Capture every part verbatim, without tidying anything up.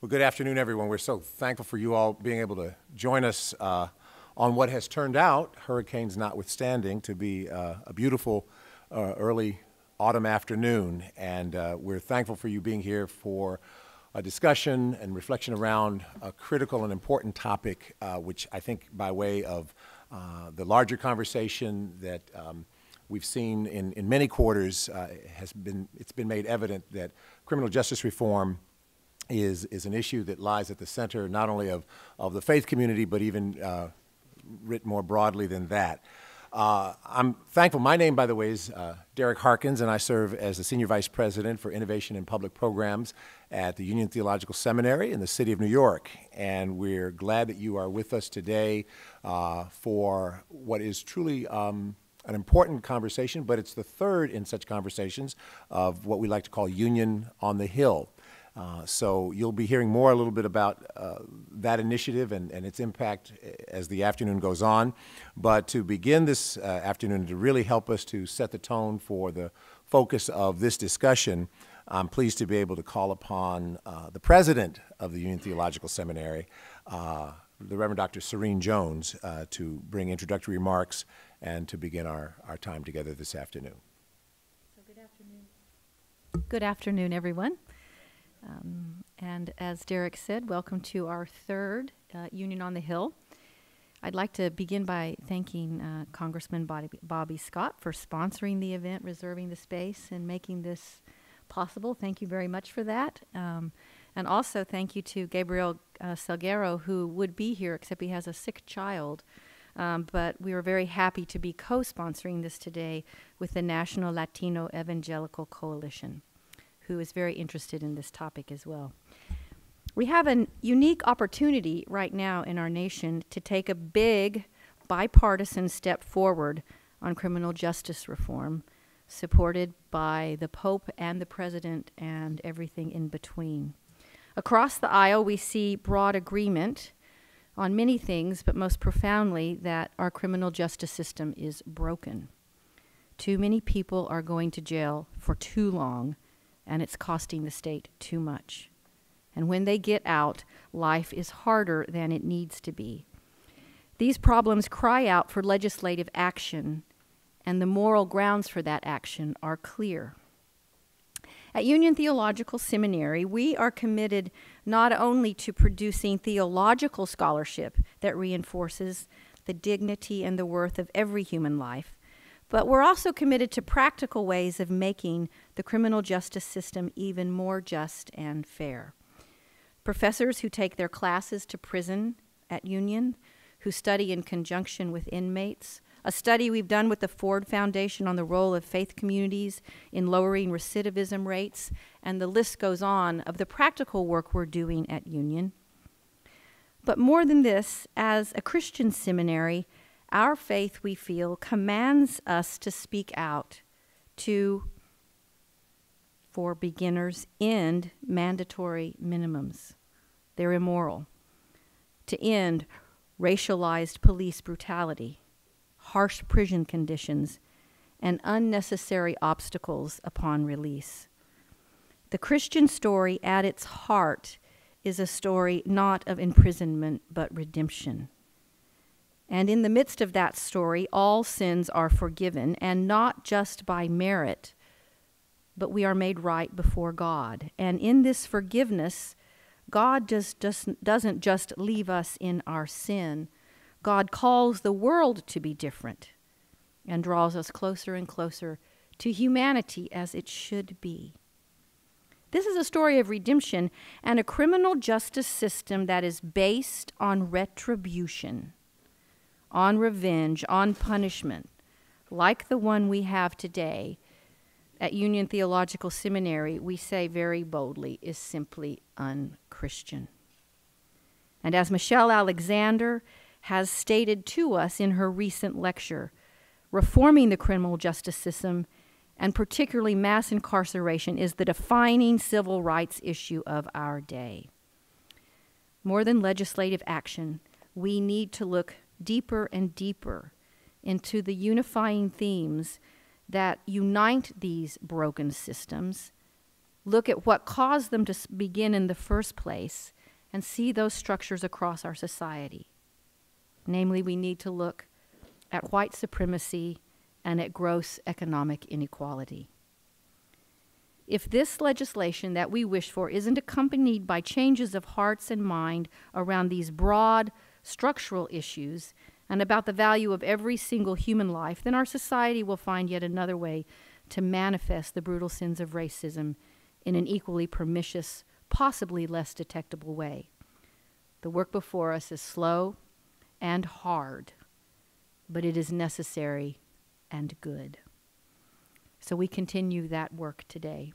Well, good afternoon, everyone. We're so thankful for you all being able to join us uh, on what has turned out, hurricanes notwithstanding, to be uh, a beautiful uh, early autumn afternoon. And uh, we're thankful for you being here for a discussion and reflection around a critical and important topic, uh, which I think by way of uh, the larger conversation that um, we've seen in, in many quarters uh, has been, it's been made evident that criminal justice reform is, is an issue that lies at the center not only of, of the faith community, but even uh, writ more broadly than that. Uh, I'm thankful. My name, by the way, is uh, Derek Harkins, and I serve as the Senior Vice President for Innovation in Public Programs at the Union Theological Seminary in the city of New York. And we're glad that you are with us today uh, for what is truly um, an important conversation, but it's the third in such conversations of what we like to call Union on the Hill. Uh, so you'll be hearing more a little bit about uh, that initiative and, and its impact as the afternoon goes on. But to begin this uh, afternoon, to really help us to set the tone for the focus of this discussion, I'm pleased to be able to call upon uh, the president of the Union Theological Seminary, uh, the Reverend Doctor Serene Jones, uh, to bring introductory remarks and to begin our, our time together this afternoon. So good afternoon. Good afternoon, everyone. Um, and as Derek said, welcome to our third uh, Union on the Hill. I'd like to begin by thanking uh, Congressman Bobby, Bobby Scott for sponsoring the event, reserving the space, and making this possible. Thank you very much for that. Um, and also thank you to Gabriel uh, Salguero, who would be here, except he has a sick child. Um, but we are very happy to be co-sponsoring this today with the National Latino Evangelical Coalition, who is very interested in this topic as well. We have a unique opportunity right now in our nation to take a big bipartisan step forward on criminal justice reform, supported by the Pope and the President and everything in between. Across the aisle, we see broad agreement on many things, but most profoundly that our criminal justice system is broken. Too many people are going to jail for too long, and it's costing the state too much. And when they get out, life is harder than it needs to be. These problems cry out for legislative action, and the moral grounds for that action are clear. At Union Theological Seminary, we are committed not only to producing theological scholarship that reinforces the dignity and the worth of every human life, but we're also committed to practical ways of making the criminal justice system even more just and fair. Professors who take their classes to prison at Union, who study in conjunction with inmates, a study we've done with the Ford Foundation on the role of faith communities in lowering recidivism rates, and the list goes on of the practical work we're doing at Union. But more than this, as a Christian seminary, our faith, we feel, commands us to speak out to, for beginners, end mandatory minimums. They're immoral. To end racialized police brutality, harsh prison conditions, and unnecessary obstacles upon release. The Christian story at its heart is a story not of imprisonment, but redemption. And in the midst of that story, all sins are forgiven, and not just by merit, but we are made right before God. And in this forgiveness, God just doesn't, doesn't just leave us in our sin. God calls the world to be different and draws us closer and closer to humanity as it should be. This is a story of redemption and a criminal justice system that is based on retribution, on revenge, on punishment, like the one we have today at Union Theological Seminary, we say very boldly, is simply un-Christian. And as Michelle Alexander has stated to us in her recent lecture, reforming the criminal justice system, and particularly mass incarceration, is the defining civil rights issue of our day. More than legislative action, we need to look deeper and deeper into the unifying themes that unite these broken systems, look at what caused them to begin in the first place, and see those structures across our society. Namely, we need to look at white supremacy and at gross economic inequality. If this legislation that we wish for isn't accompanied by changes of hearts and mind around these broad structural issues and about the value of every single human life, then our society will find yet another way to manifest the brutal sins of racism in an equally pernicious, possibly less detectable way. The work before us is slow and hard, but it is necessary and good. So we continue that work today.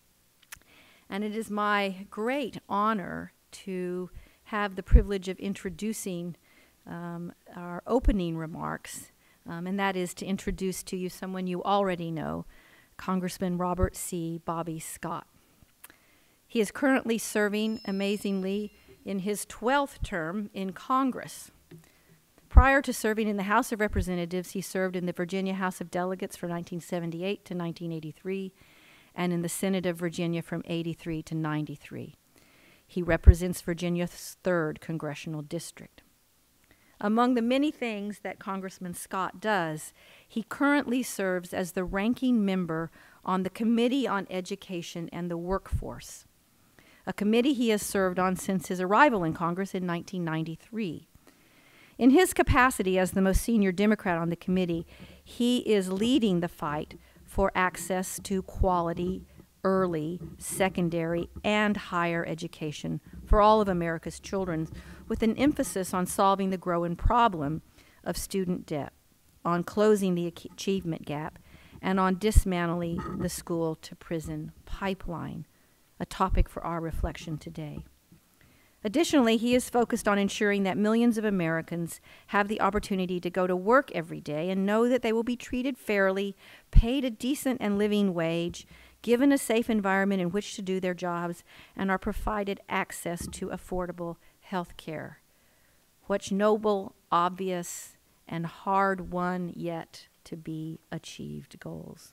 And it is my great honor to have the privilege of introducing um, our opening remarks, um, and that is to introduce to you someone you already know, Congressman Robert C. Bobby Scott. He is currently serving, amazingly, in his twelfth term in Congress. Prior to serving in the House of Representatives, he served in the Virginia House of Delegates from nineteen seventy-eight to nineteen eighty-three, and in the Senate of Virginia from eighty-three to ninety-three. He represents Virginia's third Congressional District. Among the many things that Congressman Scott does, he currently serves as the ranking member on the Committee on Education and the Workforce, a committee he has served on since his arrival in Congress in nineteen ninety-three. In his capacity as the most senior Democrat on the committee, he is leading the fight for access to quality, early, secondary, and higher education for all of America's children, with an emphasis on solving the growing problem of student debt, on closing the achievement gap, and on dismantling the school-to-prison pipeline, a topic for our reflection today. Additionally, he is focused on ensuring that millions of Americans have the opportunity to go to work every day and know that they will be treated fairly, paid a decent and living wage, given a safe environment in which to do their jobs, and are provided access to affordable health care. What's noble, obvious, and hard-won yet to be achieved goals.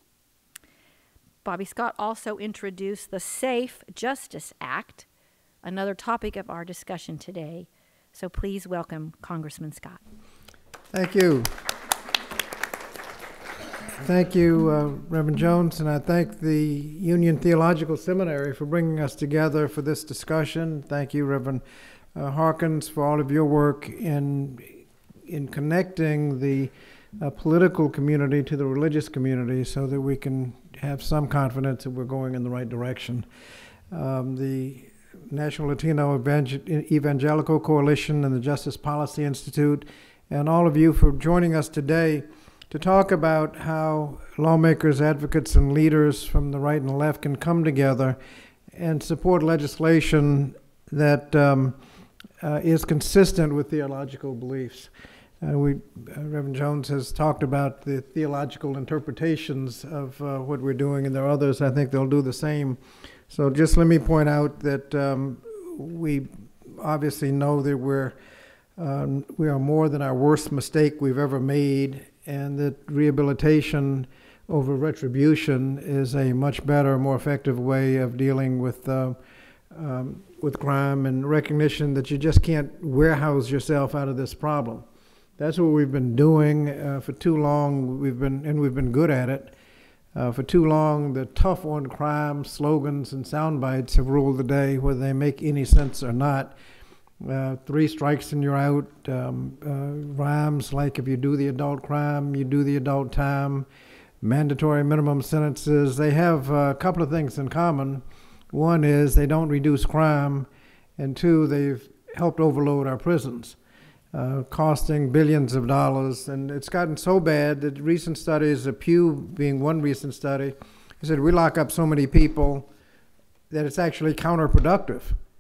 Bobby Scott also introduced the Safe Justice Act, another topic of our discussion today. So please welcome Congressman Scott. Thank you. Thank you, uh, Reverend Jones, and I thank the Union Theological Seminary for bringing us together for this discussion. Thank you, Reverend uh, Harkins, for all of your work in, in connecting the uh, political community to the religious community so that we can have some confidence that we're going in the right direction. Um, the National Latino Evangelical Coalition and the Justice Policy Institute, and all of you for joining us today to talk about how lawmakers, advocates, and leaders from the right and the left can come together and support legislation that um, uh, is consistent with theological beliefs. Uh, we, uh, Reverend Jones has talked about the theological interpretations of uh, what we're doing, and there are others, I think they'll do the same. So just let me point out that um, we obviously know that we're, um, we are more than our worst mistake we've ever made, and that rehabilitation over retribution is a much better, more effective way of dealing with, uh, um, with crime, and recognition that you just can't warehouse yourself out of this problem. That's what we've been doing uh, for too long. We've been, and we've been good at it. Uh, for too long, the tough on crime slogans and sound bites have ruled the day, whether they make any sense or not. Uh, three strikes and you're out. Um, uh, rhymes like if you do the adult crime, you do the adult time. Mandatory minimum sentences. They have a couple of things in common. One is they don't reduce crime, and two, they've helped overload our prisons, Uh, costing billions of dollars. And it's gotten so bad that recent studies, a Pew being one recent study, said we lock up so many people that it's actually counterproductive.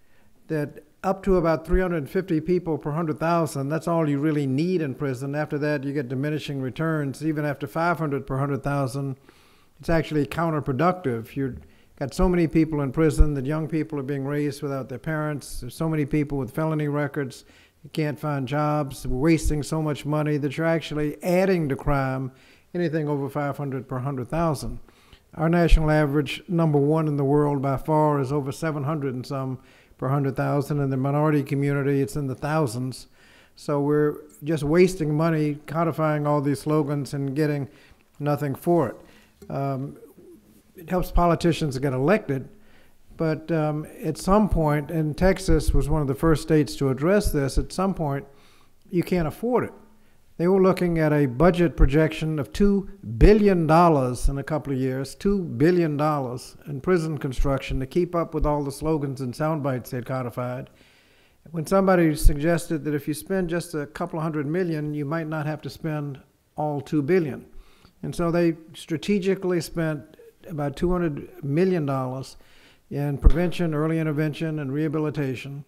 That up to about three hundred fifty people per one hundred thousand, that's all you really need in prison. After that, you get diminishing returns. Even after five hundred per one hundred thousand, it's actually counterproductive. You've got so many people in prison that young people are being raised without their parents. There's so many people with felony records. You can't find jobs, we're wasting so much money that you're actually adding to crime anything over five hundred per one hundred thousand. Our national average, number one in the world by far, is over seven hundred and some per one hundred thousand. In the minority community, it's in the thousands. So we're just wasting money codifying all these slogans and getting nothing for it. Um, it helps politicians get elected, but um, at some point, and Texas was one of the first states to address this, at some point, you can't afford it. They were looking at a budget projection of two billion dollars in a couple of years, two billion dollars in prison construction to keep up with all the slogans and sound bites they'd codified. When somebody suggested that if you spend just a couple of hundred million, you might not have to spend all two billion. And so they strategically spent about two hundred million dollars in prevention, early intervention, and rehabilitation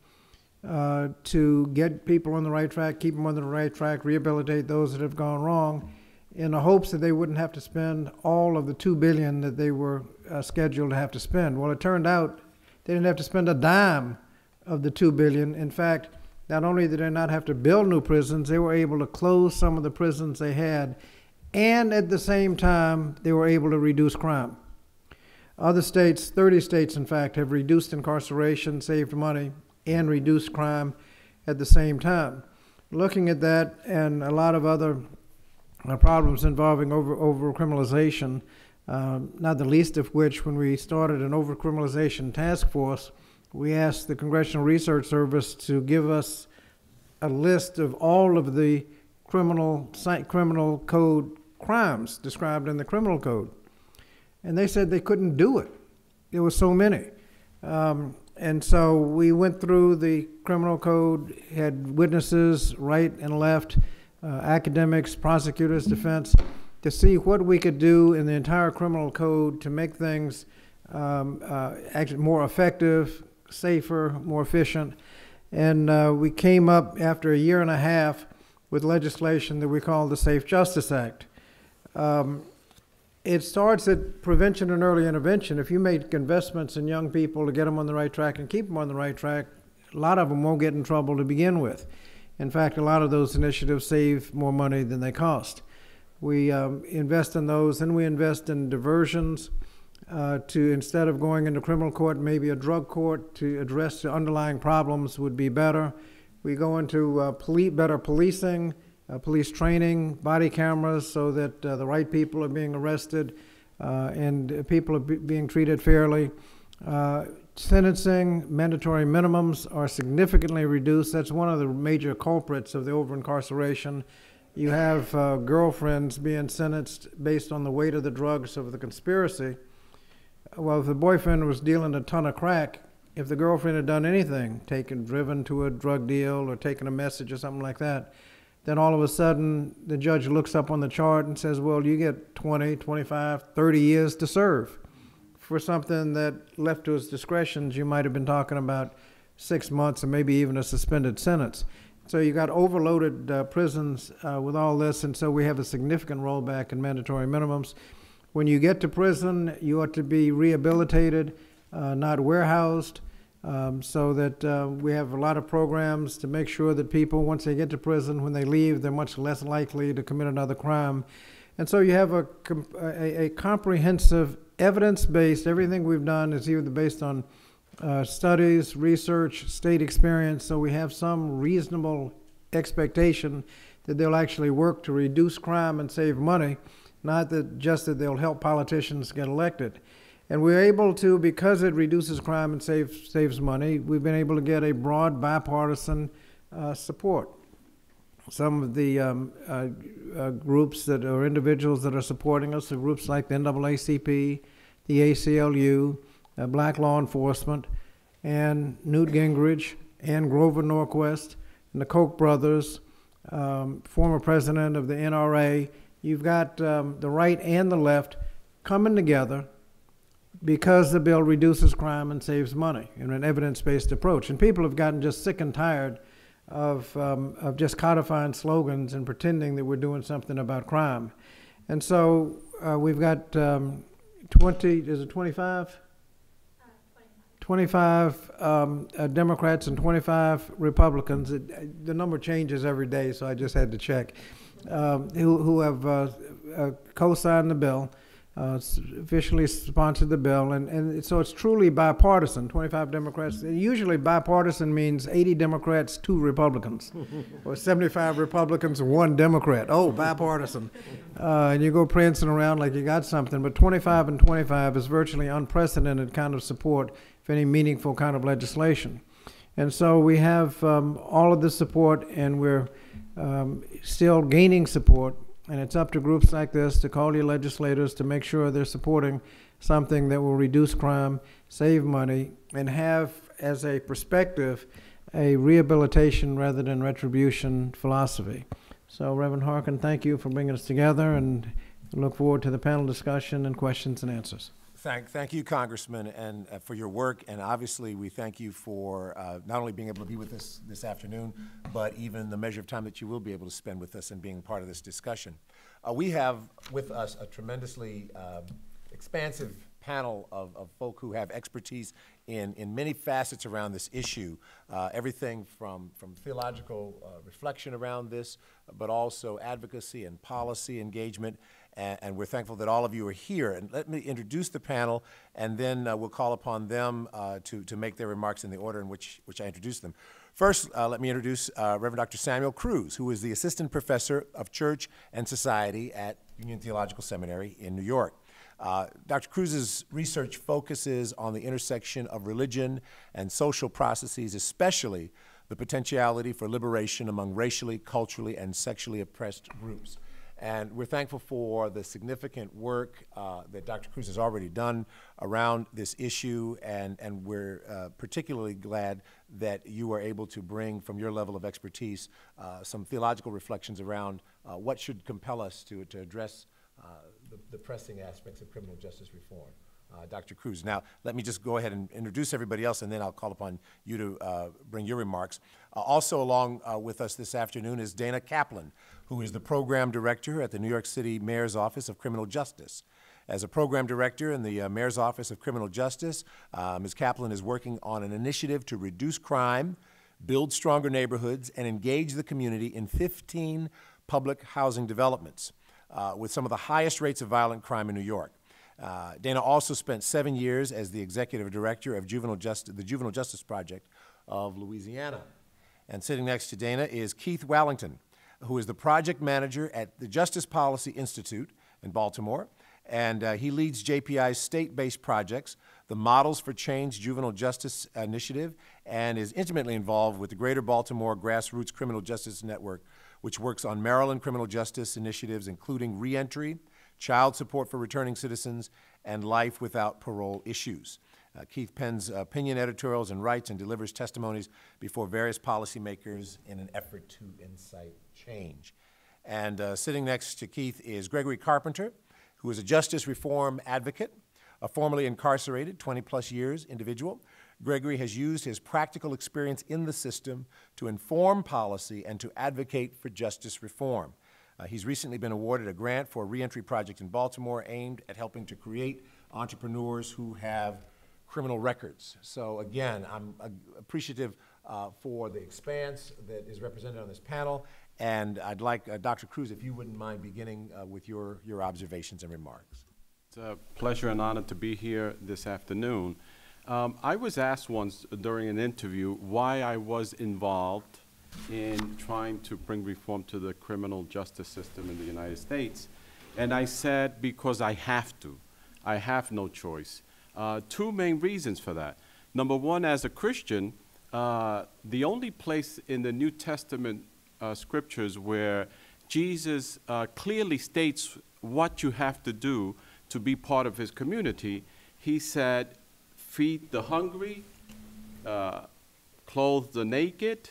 uh, to get people on the right track, keep them on the right track, rehabilitate those that have gone wrong, in the hopes that they wouldn't have to spend all of the two billion dollars that they were uh, scheduled to have to spend. Well, it turned out they didn't have to spend a dime of the two billion dollars. In fact, not only did they not have to build new prisons, they were able to close some of the prisons they had, and at the same time, they were able to reduce crime. Other states, thirty states in fact, have reduced incarceration, saved money, and reduced crime at the same time. Looking at that and a lot of other uh, problems involving over, over-criminalization, uh, not the least of which, when we started an over-criminalization task force, we asked the Congressional Research Service to give us a list of all of the criminal, criminal code crimes described in the criminal code. And they said they couldn't do it. There were so many. Um, and so we went through the criminal code, had witnesses right and left, uh, academics, prosecutors, defense, to see what we could do in the entire criminal code to make things um, uh, actually more effective, safer, more efficient. And uh, we came up after a year and a half with legislation that we call the Safe Justice Act. Um, It starts at prevention and early intervention. If you make investments in young people to get them on the right track and keep them on the right track, a lot of them won't get in trouble to begin with. In fact, a lot of those initiatives save more money than they cost. We um, invest in those, and we invest in diversions uh, to, instead of going into criminal court, maybe a drug court to address the underlying problems would be better. We go into uh, poli- better policing, Uh, police training, body cameras, so that uh, the right people are being arrested uh, and people are be being treated fairly. Uh, sentencing, mandatory minimums are significantly reduced. That's one of the major culprits of the over-incarceration. You have uh, girlfriends being sentenced based on the weight of the drugs of the conspiracy. Well, if the boyfriend was dealing a ton of crack, if the girlfriend had done anything, taken, driven to a drug deal or taken a message or something like that, then all of a sudden the judge looks up on the chart and says, well, you get twenty, twenty-five, thirty years to serve for something that, left to his discretion, you might have been talking about six months or maybe even a suspended sentence. So you got overloaded uh, prisons uh, with all this, and so we have a significant rollback in mandatory minimums. When you get to prison, you ought to be rehabilitated, uh, not warehoused. Um, so that uh, we have a lot of programs to make sure that people, once they get to prison, when they leave, they're much less likely to commit another crime. And so you have a, a, a comprehensive, evidence-based, everything we've done is either based on uh, studies, research, state experience, so we have some reasonable expectation that they'll actually work to reduce crime and save money, not that just that they'll help politicians get elected. And we're able to, because it reduces crime and saves, saves money, we've been able to get a broad bipartisan uh, support. Some of the um, uh, uh, groups that are individuals that are supporting us are groups like the N double A C P, the A C L U, uh, Black Law Enforcement, and Newt Gingrich, and Grover Norquist, and the Koch brothers, um, former president of the N R A. You've got um, the right and the left coming together because the bill reduces crime and saves money in an evidence-based approach. And people have gotten just sick and tired of, um, of just codifying slogans and pretending that we're doing something about crime. And so uh, we've got um, twenty, is it twenty-five? Uh, twenty-five um, uh, Democrats and twenty-five Republicans. It, uh, the number changes every day, so I just had to check, um, who, who have uh, uh, co-signed the bill. uh, s- officially sponsored the bill, and, and so it's truly bipartisan. twenty-five Democrats. Usually bipartisan means eighty Democrats, two Republicans, or seventy-five Republicans, one Democrat. Oh, bipartisan. Uh, and you go prancing around like you got something, but twenty-five and twenty-five is virtually unprecedented kind of support for any meaningful kind of legislation. And so we have um, all of the support, and we're um, still gaining support. And it's up to groups like this to call your legislators to make sure they're supporting something that will reduce crime, save money, and have as a perspective a rehabilitation rather than retribution philosophy. So, Reverend Harkin, thank you for bringing us together, and look forward to the panel discussion and questions and answers. Thank, thank you, Congressman, and uh, for your work, and obviously we thank you for uh, not only being able to be with us this afternoon, but even the measure of time that you will be able to spend with us and being part of this discussion. Uh, we have with us a tremendously um, expansive panel of, of folk who have expertise in, in many facets around this issue, uh, everything from, from theological uh, reflection around this, but also advocacy and policy engagement. And, and we're thankful that all of you are here. And let me introduce the panel, and then uh, we'll call upon them uh, to, to make their remarks in the order in which, which I introduced them. First, uh, let me introduce uh, Reverend Doctor Samuel Cruz, who is the Assistant Professor of Church and Society at Union Theological Seminary in New York. Uh, Doctor Cruz's research focuses on the intersection of religion and social processes, especially the potentiality for liberation among racially, culturally, and sexually oppressed groups. And we're thankful for the significant work uh, that Doctor Cruz has already done around this issue, and, and we're uh, particularly glad that you are able to bring, from your level of expertise, uh, some theological reflections around uh, what should compel us to, to address uh, the, the pressing aspects of criminal justice reform. Uh, Doctor Cruz. Now, let me just go ahead and introduce everybody else, and then I'll call upon you to uh, bring your remarks. Uh, also along uh, with us this afternoon is Dana Kaplan, who is the Program Director at the New York City Mayor's Office of Criminal Justice. As a Program Director in the uh, Mayor's Office of Criminal Justice, uh, Miz Kaplan is working on an initiative to reduce crime, build stronger neighborhoods, and engage the community in fifteen public housing developments uh, with some of the highest rates of violent crime in New York. Uh, Dana also spent seven years as the Executive Director of Juvenile Justice, the Juvenile Justice Project of Louisiana. And sitting next to Dana is Keith Wallington, who is the Project Manager at the Justice Policy Institute in Baltimore, and uh, he leads J P I's state-based projects, the Models for Change Juvenile Justice Initiative, and is intimately involved with the Greater Baltimore Grassroots Criminal Justice Network, which works on Maryland criminal justice initiatives, including reentry, child support for returning citizens, and life without parole issues. Uh, Keith pens opinion editorials and writes and delivers testimonies before various policymakers in an effort to incite change. And uh, sitting next to Keith is Gregory Carpenter, who is a justice reform advocate, a formerly incarcerated twenty plus years individual. Gregory has used his practical experience in the system to inform policy and to advocate for justice reform. Uh, he's recently been awarded a grant for a reentry project in Baltimore aimed at helping to create entrepreneurs who have criminal records. So again, I'm uh, appreciative uh, for the expanse that is represented on this panel, and I'd like uh, Doctor Cruz, if you wouldn't mind beginning uh, with your, your observations and remarks. It's a pleasure and honor to be here this afternoon. Um, I was asked once during an interview why I was involved in trying to bring reform to the criminal justice system in the United States. And I said, because I have to. I have no choice. Uh, two main reasons for that. Number one, as a Christian, uh, the only place in the New Testament uh, scriptures where Jesus uh, clearly states what you have to do to be part of his community, he said, feed the hungry, uh, clothe the naked,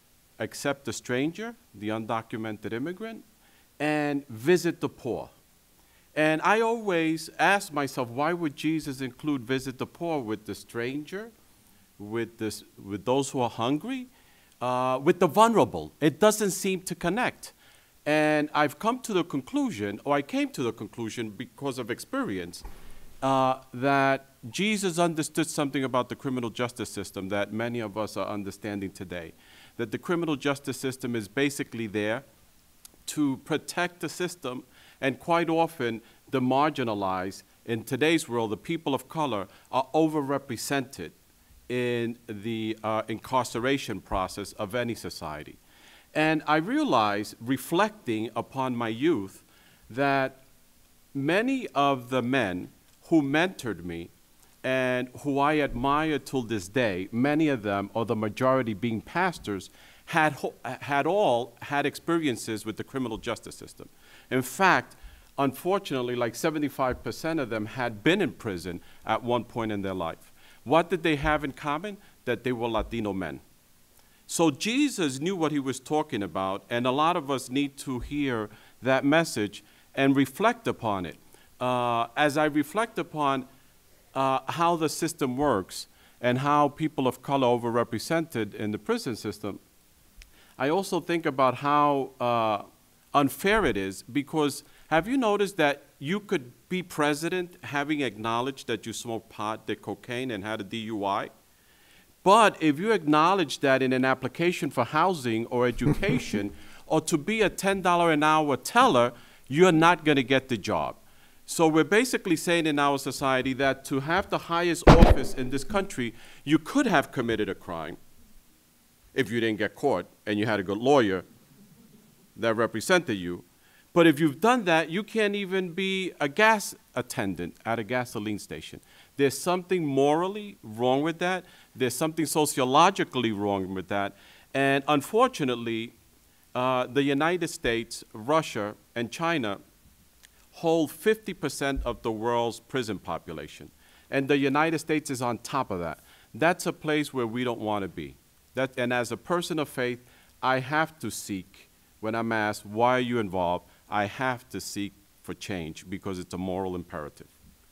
accept the stranger, the undocumented immigrant, and visit the poor. And I always ask myself, why would Jesus include visit the poor with the stranger, with, this, with those who are hungry, uh, with the vulnerable? It doesn't seem to connect. And I've come to the conclusion, or I came to the conclusion because of experience, uh, that Jesus understood something about the criminal justice system that many of us are understanding today. That the criminal justice system is basically there to protect the system and quite often the marginalized. In today's world, the people of color are overrepresented in the uh, incarceration process of any society. And I realized, reflecting upon my youth, that many of the men who mentored me and who I admire till this day, many of them, or the majority being pastors, had, had all had experiences with the criminal justice system. In fact, unfortunately, like seventy-five percent of them had been in prison at one point in their life. What did they have in common? That they were Latino men. So Jesus knew what he was talking about, and a lot of us need to hear that message and reflect upon it. Uh, as I reflect upon uh, how the system works and how people of color are overrepresented in the prison system, I also think about how uh, unfair it is, because have you noticed that you could be president having acknowledged that you smoked pot, did cocaine, and had a D U I? But if you acknowledge that in an application for housing or education or to be a ten dollar an hour teller, you're not going to get the job. So we're basically saying in our society that to have the highest office in this country, you could have committed a crime if you didn't get caught and you had a good lawyer that represented you. But if you've done that, you can't even be a gas attendant at a gasoline station. There's something morally wrong with that. There's something sociologically wrong with that. And unfortunately, uh, the United States, Russia, and China hold fifty percent of the world's prison population. And the United States is on top of that. That's a place where we don't want to be. That, and as a person of faith, I have to seek, when I'm asked, why are you involved? I have to seek for change because it's a moral imperative.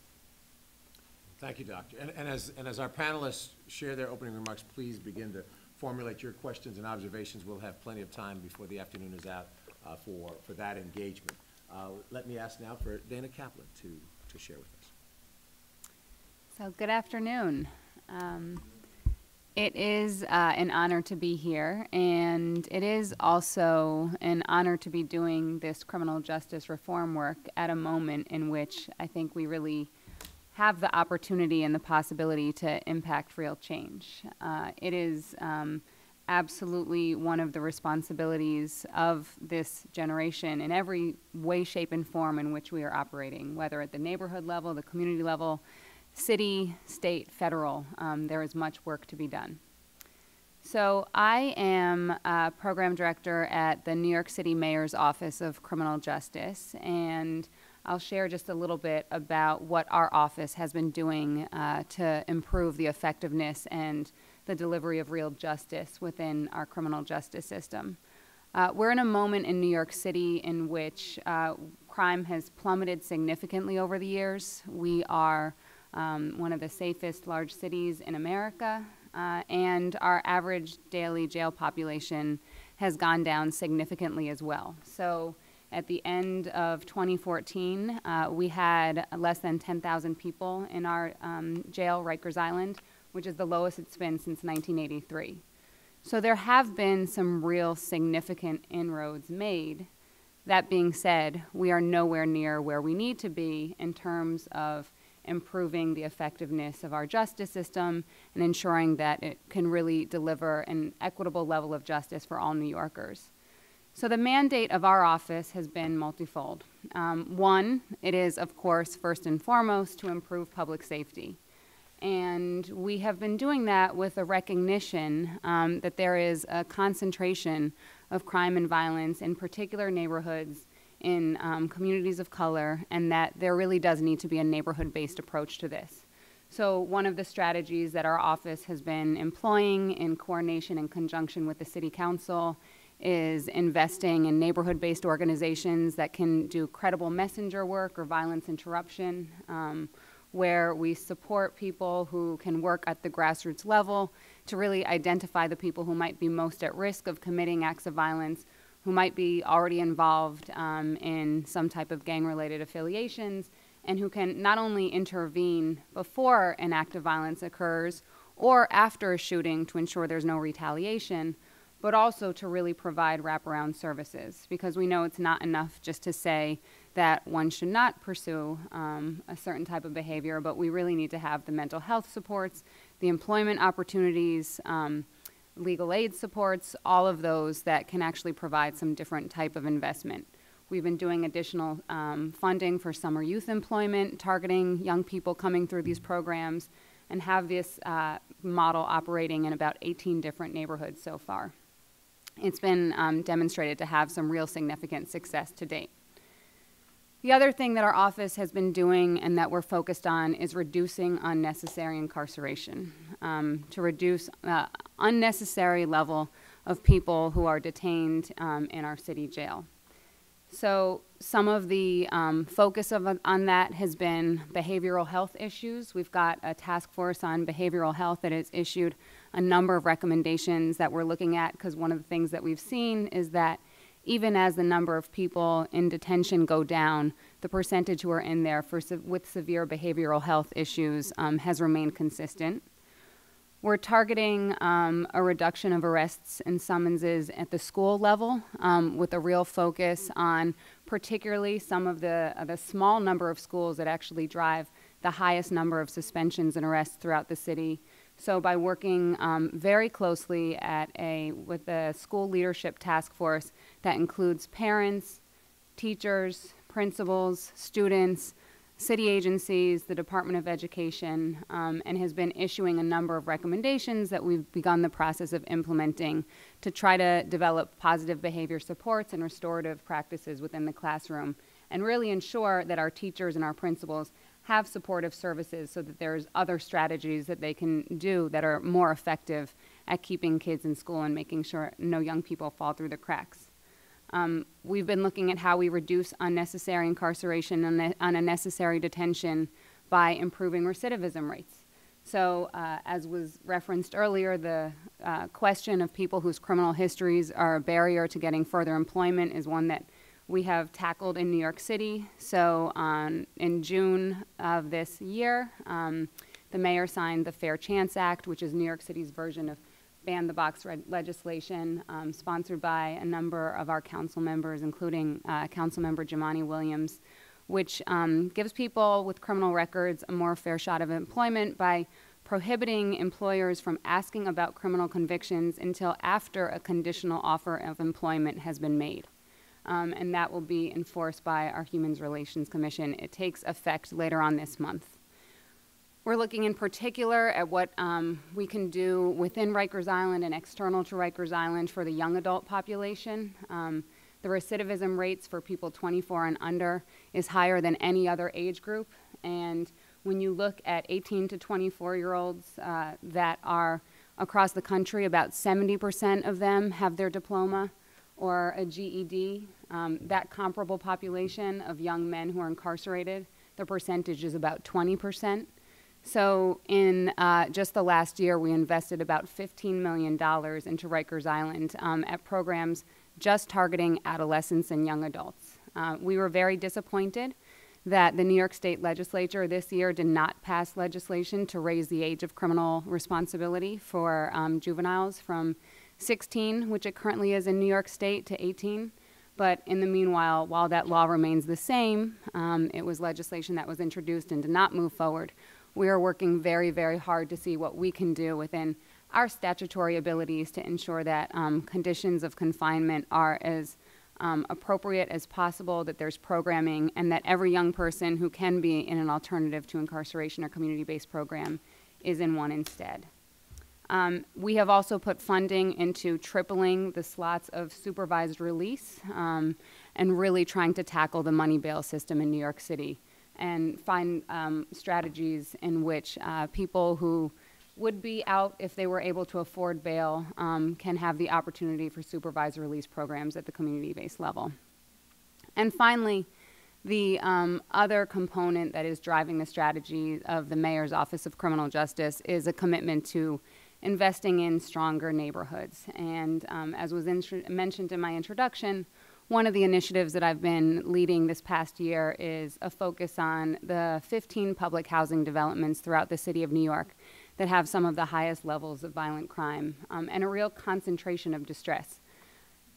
Thank you, Doctor. And, and, as, and as our panelists share their opening remarks, please begin to formulate your questions and observations. We'll have plenty of time before the afternoon is out uh, for, for that engagement. Uh, let me ask now for Dana Kaplan to, to share with us. So good afternoon. Um, It is uh, an honor to be here, and it is also an honor to be doing this criminal justice reform work at a moment in which I think we really have the opportunity and the possibility to impact real change. Uh, it is um, absolutely one of the responsibilities of this generation in every way, shape, and form in which we are operating, whether at the neighborhood level, the community level, city, state, federal. Um, there is much work to be done. So I am a program director at the New York City Mayor's Office of Criminal Justice, and I'll share just a little bit about what our office has been doing uh, to improve the effectiveness and the delivery of real justice within our criminal justice system. Uh, we're in a moment in New York City in which uh, crime has plummeted significantly over the years. We are Um, one of the safest large cities in America, uh, and our average daily jail population has gone down significantly as well. So at the end of twenty fourteen, uh, we had less than ten thousand people in our um, jail, Rikers Island, which is the lowest it's been since nineteen eighty-three. So there have been some real significant inroads made. That being said, we are nowhere near where we need to be in terms of improving the effectiveness of our justice system and ensuring that it can really deliver an equitable level of justice for all New Yorkers. So the mandate of our office has been multifold. Um, one, it is, of course, first and foremost, to improve public safety. And we have been doing that with a recognition um, that there is a concentration of crime and violence in particular neighborhoods in um, communities of color, and that there really does need to be a neighborhood-based approach to this. So one of the strategies that our office has been employing in coordination and conjunction with the City Council is investing in neighborhood-based organizations that can do credible messenger work or violence interruption, um, where we support people who can work at the grassroots level to really identify the people who might be most at risk of committing acts of violence, who might be already involved um, in some type of gang-related affiliations, and who can not only intervene before an act of violence occurs or after a shooting to ensure there's no retaliation, but also to really provide wraparound services, because we know it's not enough just to say that one should not pursue um, a certain type of behavior, but we really need to have the mental health supports, the employment opportunities, um, legal aid supports, all of those that can actually provide some different type of investment. We've been doing additional um, funding for summer youth employment, targeting young people coming through these programs, and have this uh, model operating in about eighteen different neighborhoods so far. It's been um, demonstrated to have some real significant success to date. The other thing that our office has been doing and that we're focused on is reducing unnecessary incarceration, um, to reduce uh, unnecessary level of people who are detained um, in our city jail. So some of the um, focus of, on that has been behavioral health issues. We've got a task force on behavioral health that has issued a number of recommendations that we're looking at, because one of the things that we've seen is that even as the number of people in detention go down, the percentage who are in there for se- with severe behavioral health issues um, has remained consistent. We're targeting um, a reduction of arrests and summonses at the school level, um, with a real focus on particularly some of the, uh, the small number of schools that actually drive the highest number of suspensions and arrests throughout the city. So by working um, very closely at a, with a school leadership task force that includes parents, teachers, principals, students, city agencies, the Department of Education, um, and has been issuing a number of recommendations that we've begun the process of implementing to try to develop positive behavior supports and restorative practices within the classroom, and really ensure that our teachers and our principals have supportive services so that there's other strategies that they can do that are more effective at keeping kids in school and making sure no young people fall through the cracks. Um, we've been looking at how we reduce unnecessary incarceration and unnecessary detention by improving recidivism rates. So uh, as was referenced earlier, the uh, question of people whose criminal histories are a barrier to getting further employment is one that we have tackled in New York City. So on, in June of this year, um, the mayor signed the Fair Chance Act, which is New York City's version of ban the box legislation, um, sponsored by a number of our council members, including uh, Council Member Jamani Williams, which um, gives people with criminal records a more fair shot of employment by prohibiting employers from asking about criminal convictions until after a conditional offer of employment has been made. Um, and that will be enforced by our Human Relations Commission. It takes effect later on this month. We're looking in particular at what um, we can do within Rikers Island and external to Rikers Island for the young adult population. Um, the recidivism rates for people twenty-four and under is higher than any other age group. And when you look at eighteen to twenty-four year olds uh, that are across the country, about seventy percent of them have their diploma or a G E D. Um, that comparable population of young men who are incarcerated, the percentage is about twenty percent. So in uh, just the last year, we invested about fifteen million dollars into Rikers Island um, at programs just targeting adolescents and young adults. Uh, we were very disappointed that the New York State Legislature this year did not pass legislation to raise the age of criminal responsibility for um, juveniles from sixteen, which it currently is in New York State, to eighteen. But in the meanwhile, while that law remains the same, um, it was legislation that was introduced and did not move forward. We are working very, very hard to see what we can do within our statutory abilities to ensure that um, conditions of confinement are as um, appropriate as possible, that there's programming, and that every young person who can be in an alternative to incarceration or community-based program is in one instead. Um, we have also put funding into tripling the slots of supervised release um, and really trying to tackle the money bail system in New York City and find um, strategies in which uh, people who would be out if they were able to afford bail um, can have the opportunity for supervised release programs at the community-based level. And finally, the um, other component that is driving the strategy of the Mayor's Office of Criminal Justice is a commitment to investing in stronger neighborhoods. And um, as was mentioned in my introduction, one of the initiatives that I've been leading this past year is a focus on the fifteen public housing developments throughout the city of New York that have some of the highest levels of violent crime um, and a real concentration of distress.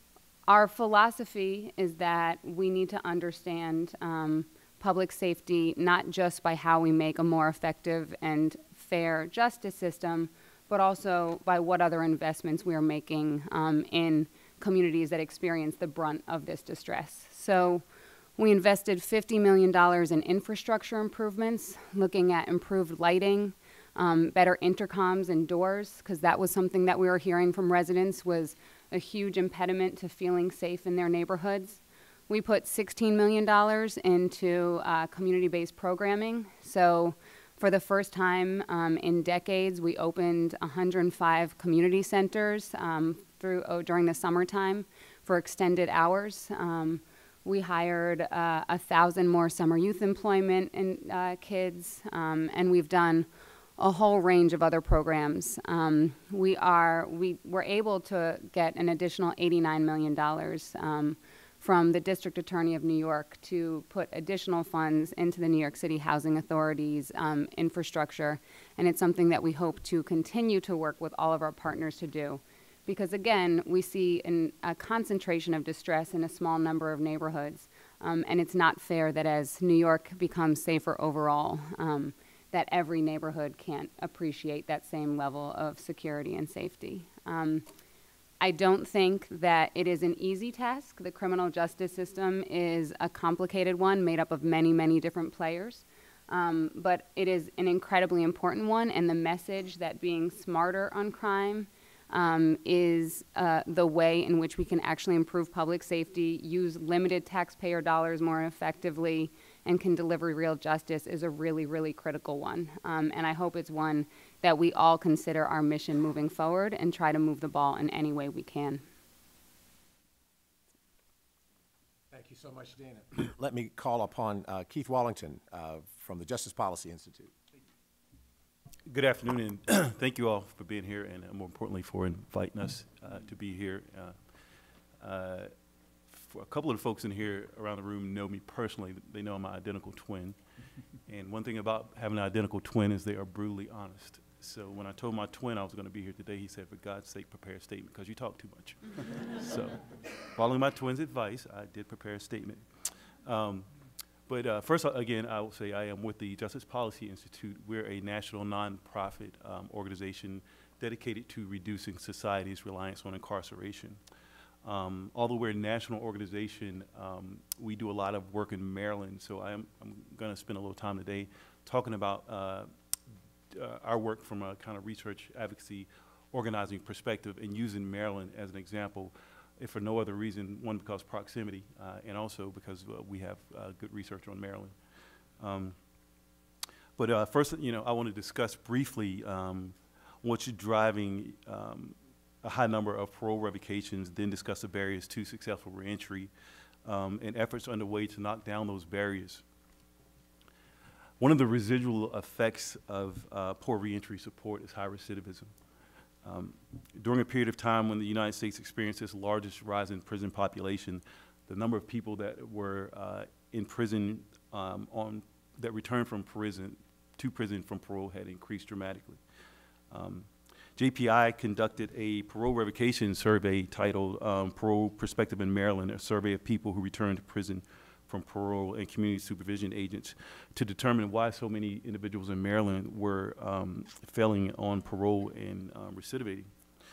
our philosophy is that we need to understand um, public safety not just by how we make a more effective and fair justice system, but also by what other investments we are making um, in communities that experience the brunt of this distress. So we invested fifty million dollars in infrastructure improvements, looking at improved lighting, um, better intercoms and doors, because that was something that we were hearing from residents was a huge impediment to feeling safe in their neighborhoods. We put sixteen million dollars into uh, community-based programming. So for the first time um, in decades, we opened one hundred five community centers um, through oh, during the summertime for extended hours. Um, we hired uh, a thousand more summer youth employment in, uh, kids, um, and we've done a whole range of other programs. Um, we are we were able to get an additional eighty-nine million dollars um, from the District Attorney of New York to put additional funds into the New York City Housing Authority's um, infrastructure, and it's something that we hope to continue to work with all of our partners to do. Because again, we see an, a concentration of distress in a small number of neighborhoods, um, and it's not fair that as New York becomes safer overall, um, that every neighborhood can't appreciate that same level of security and safety. Um, I don't think that it is an easy task. The criminal justice system is a complicated one made up of many, many different players. Um, but it is an incredibly important one, and the message that being smarter on crime um, is uh, the way in which we can actually improve public safety, use limited taxpayer dollars more effectively, and can deliver real justice is a really, really critical one. Um, and I hope it's one that we all consider our mission moving forward and try to move the ball in any way we can. Thank you so much, Dana. Let me call upon uh, Keith Wallington uh, from the Justice Policy Institute. Good afternoon, and thank you all for being here, and uh, more importantly for inviting us uh, to be here. Uh, uh, for a couple of the folks in here around the room know me personally. They know I'm my identical twin. And one thing about having an identical twin is they are brutally honest. So when I told my twin I was going to be here today, he said, for God's sake, prepare a statement, because you talk too much. So following my twin's advice, I did prepare a statement. Um, But uh, first, again, I will say I am with the Justice Policy Institute. We're a national nonprofit um, organization dedicated to reducing society's reliance on incarceration. Um, although we're a national organization, um, we do a lot of work in Maryland. So I am, I'm going to spend a little time today talking about uh, uh, our work from a kind of research advocacy organizing perspective and using Maryland as an example, if for no other reason, one, because proximity, uh, and also because uh, we have uh, good research on Maryland. Um, but uh, first, you know, I want to discuss briefly um, what's driving um, a high number of parole revocations, then discuss the barriers to successful reentry um, and efforts underway to knock down those barriers. One of the residual effects of uh, poor reentry support is high recidivism. Um, during a period of time when the United States experienced its largest rise in prison population, the number of people that were uh, in prison um, on that returned from prison to prison from parole had increased dramatically. Um, J P I conducted a parole revocation survey titled um, Parole Perspective in Maryland, a survey of people who returned to prison from parole and community supervision agents to determine why so many individuals in Maryland were um, failing on parole and um, recidivating.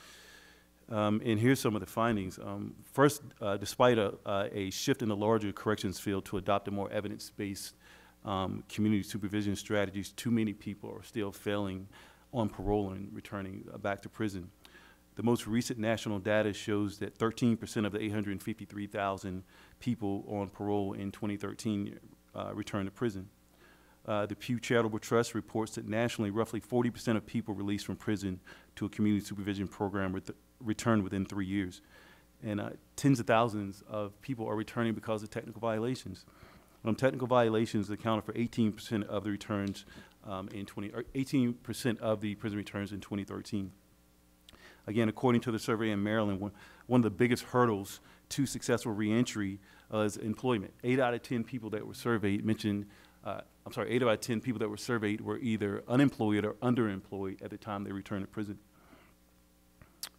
Um, and here's some of the findings. Um, first, uh, despite a, uh, a shift in the larger corrections field to adopt a more evidence-based um, community supervision strategies, too many people are still failing on parole and returning uh, back to prison. The most recent national data shows that thirteen percent of the eight hundred fifty-three thousand people on parole in twenty thirteen uh, returned to prison. Uh, the Pew Charitable Trust reports that nationally, roughly forty percent of people released from prison to a community supervision program ret returned within three years. And uh, tens of thousands of people are returning because of technical violations. Um, technical violations accounted for eighteen percent of the returns um, in twenty, or eighteen percent of the prison returns in twenty thirteen. Again, according to the survey in Maryland, one, one of the biggest hurdles to successful reentry uh, is employment. Eight out of ten people that were surveyed mentioned, uh, I'm sorry, eight out of ten people that were surveyed were either unemployed or underemployed at the time they returned to prison.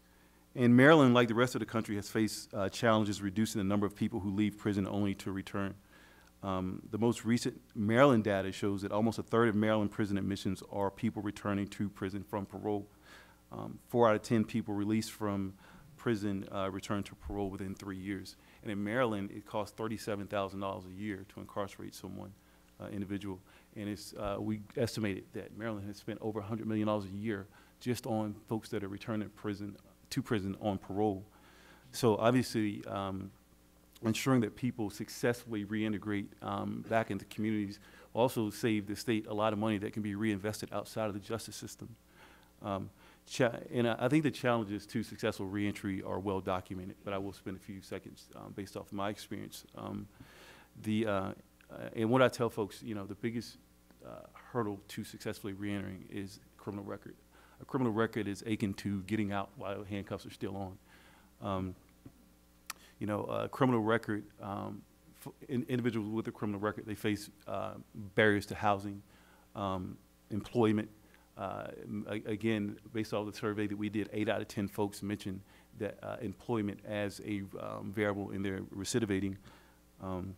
And Maryland, like the rest of the country, has faced uh, challenges reducing the number of people who leave prison only to return. Um, the most recent Maryland data shows that almost a third of Maryland prison admissions are people returning to prison from parole. Um, four out of ten people released from prison uh, return to parole within three years. And in Maryland, it costs thirty-seven thousand dollars a year to incarcerate someone, uh, individual. And it's, uh, we estimated that Maryland has spent over one hundred million dollars a year just on folks that are returning to prison, to prison on parole. So obviously, um, ensuring that people successfully reintegrate um, back into communities also save the state a lot of money that can be reinvested outside of the justice system. Um, cha and I, I think the challenges to successful reentry are well documented, but I will spend a few seconds um, based off of my experience. Um, the, uh, uh, and what I tell folks, you know, the biggest uh, hurdle to successfully reentering is criminal record. A criminal record is akin to getting out while handcuffs are still on. Um, You know, a criminal record, um, f in individuals with a criminal record, they face uh, barriers to housing, um, employment. Uh, again, based off the survey that we did, eight out of ten folks mentioned that uh, employment as a um, variable in their recidivating. Um,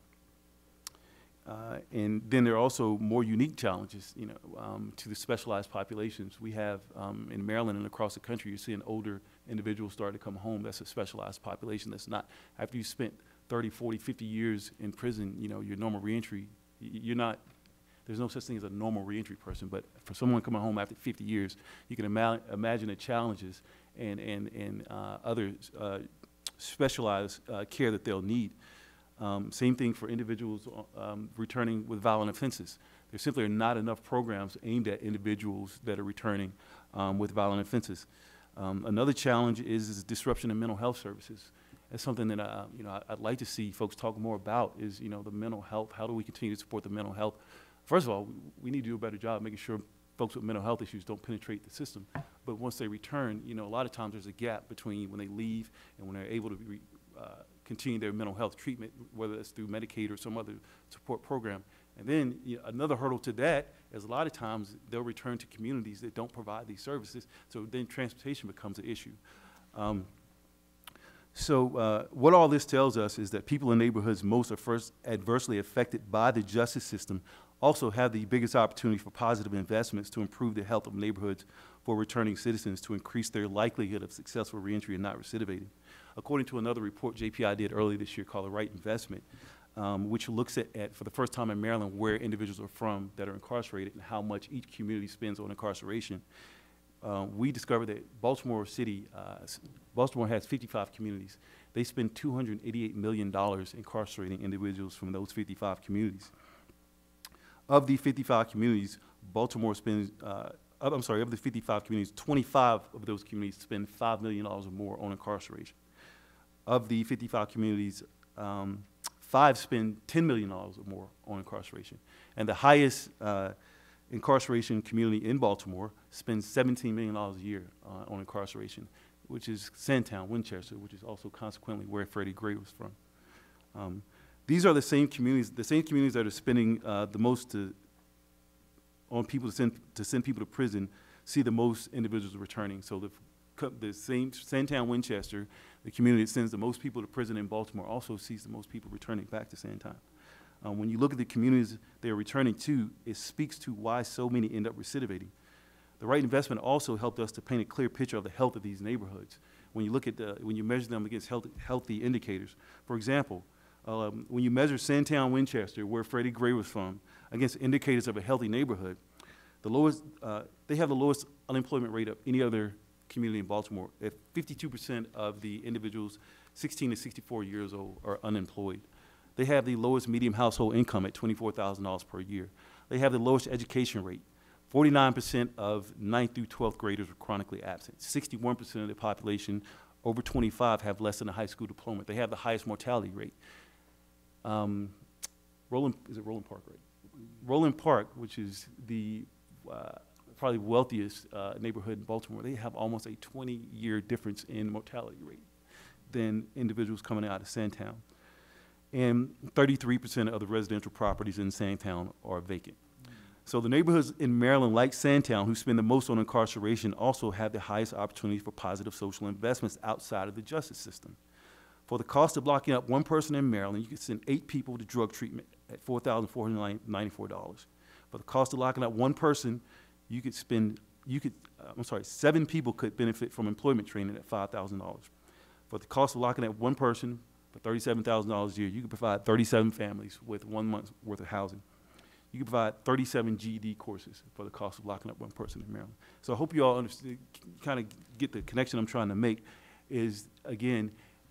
uh, and then there are also more unique challenges, you know, um, to the specialized populations. We have um, in Maryland and across the country, you're seeing older individuals start to come home. That's a specialized population. That's not, after you spent thirty, forty, fifty years in prison, you know, your normal reentry, you're not, there's no such thing as a normal reentry person, but for someone coming home after fifty years, you can ima imagine the challenges and, and, and uh, other uh, specialized uh, care that they'll need. Um, same thing for individuals um, returning with violent offenses. There simply are not enough programs aimed at individuals that are returning um, with violent offenses. Um, another challenge is, is disruption in mental health services. That's something that I, you know, I, I'd like to see folks talk more about is, you know, the mental health. How do we continue to support the mental health? First of all, we, we need to do a better job making sure folks with mental health issues don't penetrate the system. But once they return, you know, a lot of times there's a gap between when they leave and when they're able to be, uh, continue their mental health treatment, whether it's through Medicaid or some other support program. And then you know, another hurdle to that is a lot of times they'll return to communities that don't provide these services, so then transportation becomes an issue. Um, so uh, what all this tells us is that people in neighborhoods most are first adversely affected by the justice system also have the biggest opportunity for positive investments to improve the health of neighborhoods for returning citizens to increase their likelihood of successful reentry and not recidivating. According to another report J P I did earlier this year called The Right Investment, um, which looks at, at, for the first time in Maryland, where individuals are from that are incarcerated and how much each community spends on incarceration, uh, we discovered that Baltimore City, uh, Baltimore has fifty-five communities. They spend two hundred eighty-eight million dollars incarcerating individuals from those fifty-five communities. Of the fifty-five communities, Baltimore spends, uh, I'm sorry, of the fifty-five communities, twenty-five of those communities spend five million dollars or more on incarceration. Of the fifty-five communities, um, five spend ten million dollars or more on incarceration. And the highest uh, incarceration community in Baltimore spends seventeen million dollars a year uh, on incarceration, which is Sandtown, Winchester, which is also consequently where Freddie Gray was from. Um, these are the same communities, the same communities that are spending uh, the most to, on people to send, to send people to prison, see the most individuals returning. So the, the same Sandtown, Winchester, the community that sends the most people to prison in Baltimore also sees the most people returning back to Sandtown. Um, when you look at the communities they're returning to, it speaks to why so many end up recidivating. The right investment also helped us to paint a clear picture of the health of these neighborhoods. When you look at the, when you measure them against health, healthy indicators, for example, um, when you measure Sandtown, Winchester, where Freddie Gray was from, against indicators of a healthy neighborhood, the lowest, uh, they have the lowest unemployment rate of any other community in Baltimore. At fifty-two percent of the individuals sixteen to sixty-four years old are unemployed. They have the lowest median household income at twenty-four thousand dollars per year. They have the lowest education rate. forty-nine percent of ninth through twelfth graders are chronically absent. sixty-one percent of the population over twenty-five have less than a high school diploma. They have the highest mortality rate. Um, Roland, is it Roland Park, right? Roland Park, which is the uh, probably wealthiest uh, neighborhood in Baltimore, they have almost a twenty year difference in mortality rate than individuals coming out of Sandtown. And thirty-three percent of the residential properties in Sandtown are vacant. So the neighborhoods in Maryland, like Sandtown, who spend the most on incarceration, also have the highest opportunity for positive social investments outside of the justice system. For the cost of locking up one person in Maryland, you could send eight people to drug treatment at four thousand four hundred ninety-four dollars. For the cost of locking up one person, you could spend, you could, uh, I'm sorry, seven people could benefit from employment training at five thousand dollars. For the cost of locking up one person for thirty-seven thousand dollars a year, you could provide thirty-seven families with one month's worth of housing. You can provide thirty-seven G E D courses for the cost of locking up one person in Maryland. So I hope you all understand, kind of get the connection I'm trying to make is, again,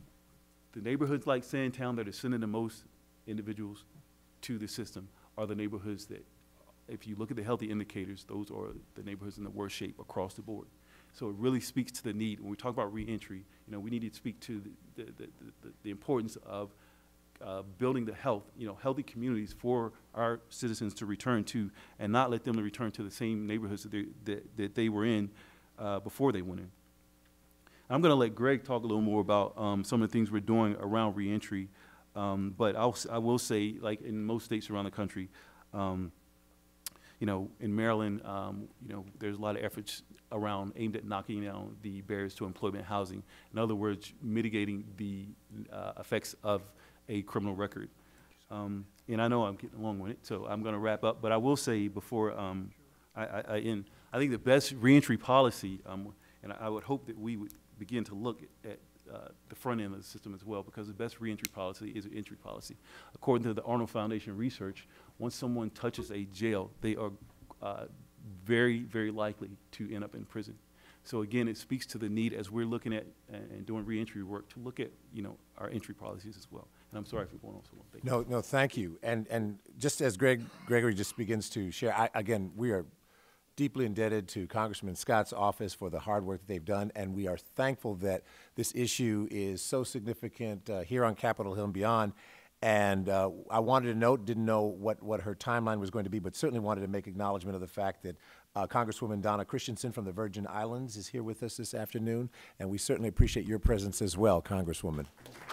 the neighborhoods like Sandtown that are sending the most individuals to the system are the neighborhoods that, if you look at the healthy indicators, those are the neighborhoods in the worst shape across the board. So it really speaks to the need. When we talk about reentry, you know, we need to speak to the, the, the, the, the importance of Uh, building the health, you know, healthy communities for our citizens to return to, and not let them to return to the same neighborhoods that they, that, that they were in uh, before they went in. I'm going to let Greg talk a little more about um, some of the things we're doing around reentry, um, but I'll, I will say, like in most states around the country, um, you know, in Maryland, um, you know, there's a lot of efforts around aimed at knocking down the barriers to employment housing. In other words, mitigating the uh, effects of a criminal record. Um, and I know I'm getting along with it, so I'm going to wrap up. But I will say before um, I, I, I end, I think the best reentry policy, um, and I, I would hope that we would begin to look at, at uh, the front end of the system as well, because the best reentry policy is an entry policy. According to the Arnold Foundation research, once someone touches a jail, they are uh, very, very likely to end up in prison. So again, it speaks to the need as we're looking at and, and doing reentry work to look at, you know, our entry policies as well. And I'm sorry for going on so long. Thank No, you. no, thank you. And and just as Greg Gregory just begins to share, I, again, we are deeply indebted to Congressman Scott's office for the hard work that they've done, and we are thankful that this issue is so significant uh, here on Capitol Hill and beyond. And uh, I wanted to note, didn't know what, what her timeline was going to be, but certainly wanted to make acknowledgement of the fact that uh, Congresswoman Donna Christensen from the Virgin Islands is here with us this afternoon, and we certainly appreciate your presence as well, Congresswoman.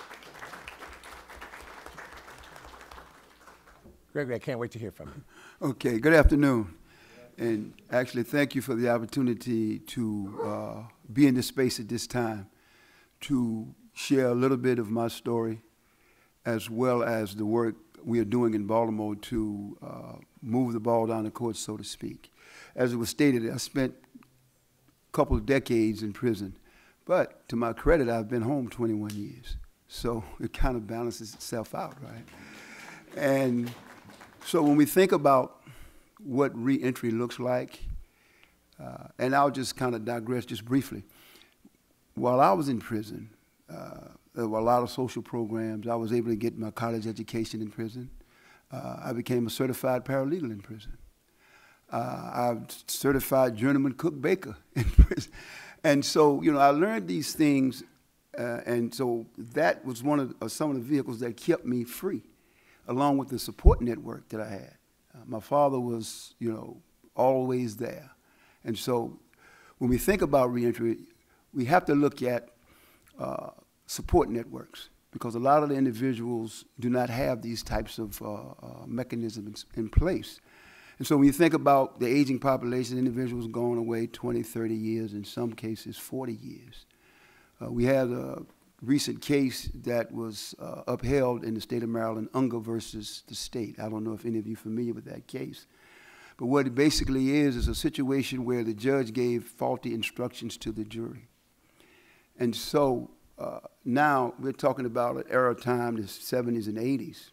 Gregory, I can't wait to hear from you. Okay, good afternoon. And actually, thank you for the opportunity to uh, be in this space at this time to share a little bit of my story, as well as the work we are doing in Baltimore to uh, move the ball down the court, so to speak. As it was stated, I spent a couple of decades in prison, but to my credit, I've been home twenty-one years. So it kind of balances itself out, right? And so when we think about what reentry looks like, uh, and I'll just kind of digress just briefly. While I was in prison, uh, there were a lot of social programs. I was able to get my college education in prison. Uh, I became a certified paralegal in prison. Uh, I'm certified journeyman cook baker in prison. And so, you know, I learned these things, uh, and so that was one of uh, some of the vehicles that kept me free, along with the support network that I had. Uh, my father was, you know, always there. And so when we think about reentry, we have to look at uh, support networks, because a lot of the individuals do not have these types of uh, uh, mechanisms in place. And so when you think about the aging population, individuals going away twenty, thirty years, in some cases forty years. Uh, we had a recent case that was uh, upheld in the state of Maryland, Unger versus the state. I don't know if any of you are familiar with that case. But what it basically is is a situation where the judge gave faulty instructions to the jury. And so uh, now we're talking about an era of time, the seventies and eighties.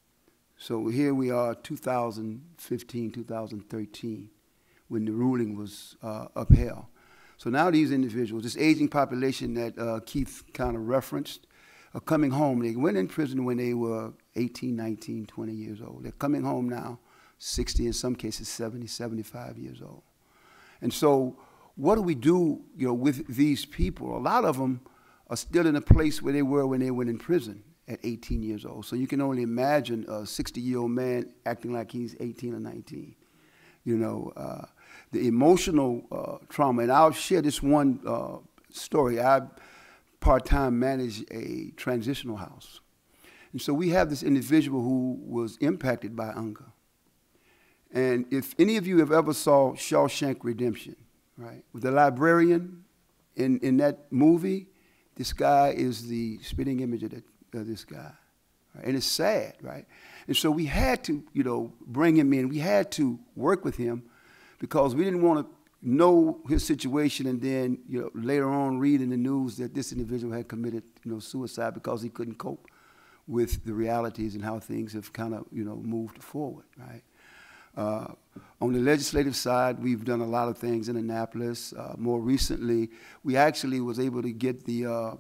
So here we are, two thousand fifteen, two thousand thirteen, when the ruling was uh, upheld. So now these individuals, this aging population that uh, Keith kind of referenced, are coming home. They went in prison when they were eighteen, nineteen, twenty years old. They're coming home now, sixty, in some cases seventy, seventy-five years old. And so what do we do, you know, with these people? A lot of them are still in a place where they were when they went in prison at eighteen years old. So you can only imagine a sixty-year-old man acting like he's eighteen or nineteen. You know, uh, the emotional uh, trauma, and I'll share this one uh, story. I part-time manage a transitional house. And so we have this individual who was impacted by Unger. And if any of you have ever saw Shawshank Redemption, right, with the librarian in, in that movie, this guy is the spitting image of, that, of this guy. Right? And it's sad, right? And so we had to, you know, bring him in. We had to work with him because we didn't want to know his situation and then, you know, later on read in the news that this individual had committed, you know, suicide because he couldn't cope with the realities and how things have kind of, you know, moved forward, right? Uh, on the legislative side, we've done a lot of things in Annapolis. Uh, more recently, we actually was able to get the uh,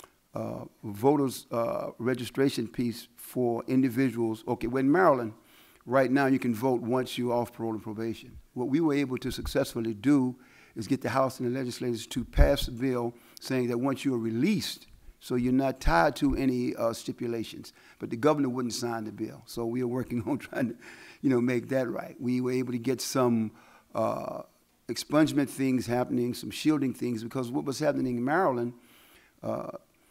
uh, voters uh, registration piece for individuals. Okay, well, in Maryland, right now you can vote once you're off parole and probation. What we were able to successfully do is get the House and the legislators to pass a bill saying that once you're released, so you're not tied to any uh, stipulations, but the governor wouldn't sign the bill. So we are working on trying to, you know, make that right. We were able to get some uh, expungement things happening, some shielding things, because what was happening in Maryland, uh,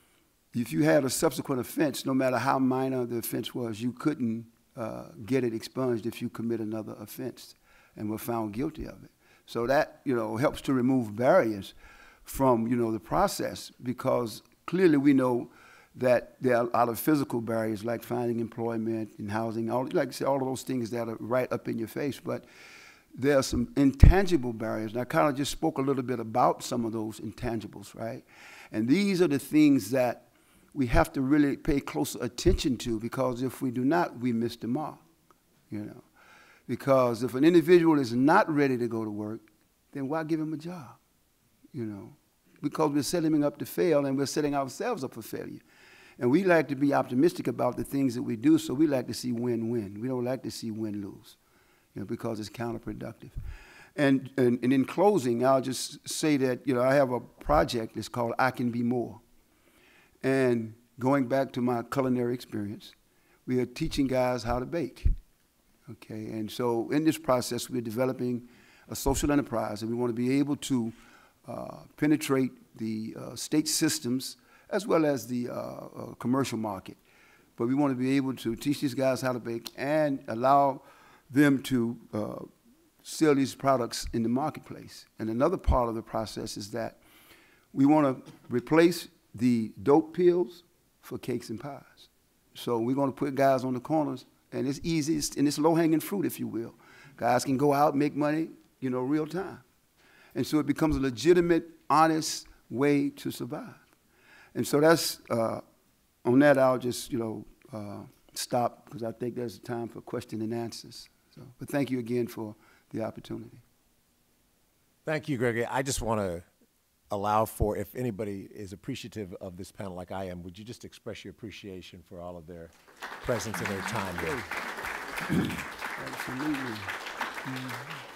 if you had a subsequent offense, no matter how minor the offense was, you couldn't uh, get it expunged if you commit another offense and were found guilty of it. So that, you know, helps to remove barriers from, you know, the process, because clearly we know that there are a lot of physical barriers like finding employment and housing, all, like I said, all of those things that are right up in your face, but there are some intangible barriers. And I kind of just spoke a little bit about some of those intangibles, right? And these are the things that we have to really pay closer attention to, because if we do not, we miss the mark, you know? Because if an individual is not ready to go to work, then why give him a job, you know? Because we're setting him up to fail, and we're setting ourselves up for failure. And we like to be optimistic about the things that we do, so we like to see win-win. We don't like to see win-lose, you know, because it's counterproductive. And, and, and in closing, I'll just say that, you know, I have a project that's called I Can Be More. And going back to my culinary experience, we are teaching guys how to bake, okay? And so in this process, we're developing a social enterprise, and we want to be able to uh, penetrate the uh, state systems as well as the uh, uh, commercial market. But we want to be able to teach these guys how to bake and allow them to uh, sell these products in the marketplace. And another part of the process is that we want to replace the dope pills for cakes and pies. So we're going to put guys on the corners, and it's easy, it's, and it's low-hanging fruit, if you will. Guys can go out, make money, you know, real time. And so it becomes a legitimate, honest way to survive. And so that's, uh, on that, I'll just, you know, uh, stop, because I think there's time for question and answers. So, but thank you again for the opportunity. Thank you, Gregory. I just want to allow for, if anybody is appreciative of this panel like I am, would you just express your appreciation for all of their presence and their time here? Absolutely. Mm-hmm.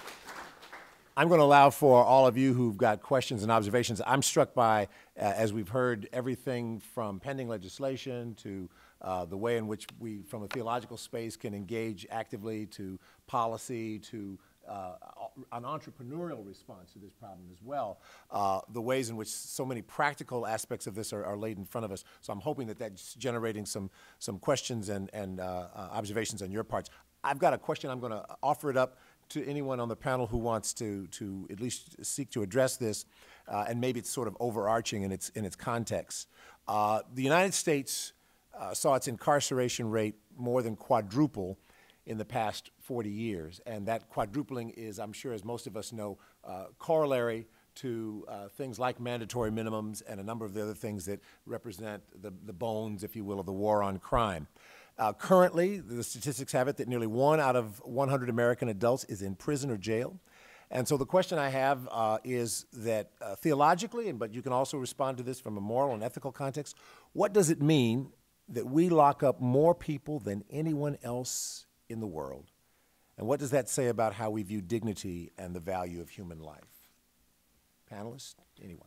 I'm going to allow for all of you who've got questions and observations. I'm struck by, uh, as we've heard, everything from pending legislation to uh, the way in which we, from a theological space, can engage actively, to policy, to uh, an entrepreneurial response to this problem as well, uh, the ways in which so many practical aspects of this are, are laid in front of us. So I'm hoping that that's generating some, some questions and, and uh, uh, observations on your parts. I've got a question. I'm going to offer it up to anyone on the panel who wants to, to at least seek to address this, uh, and maybe it's sort of overarching in its, in its context. Uh, the United States uh, saw its incarceration rate more than quadruple in the past forty years, and that quadrupling is, I'm sure, as most of us know, uh, corollary to uh, things like mandatory minimums and a number of the other things that represent the, the bones, if you will, of the war on crime. Uh, currently, the statistics have it that nearly one out of one hundred American adults is in prison or jail. And so the question I have uh, is that uh, theologically, and but you can also respond to this from a moral and ethical context, what does it mean that we lock up more people than anyone else in the world? And what does that say about how we view dignity and the value of human life? Panelists, anyone?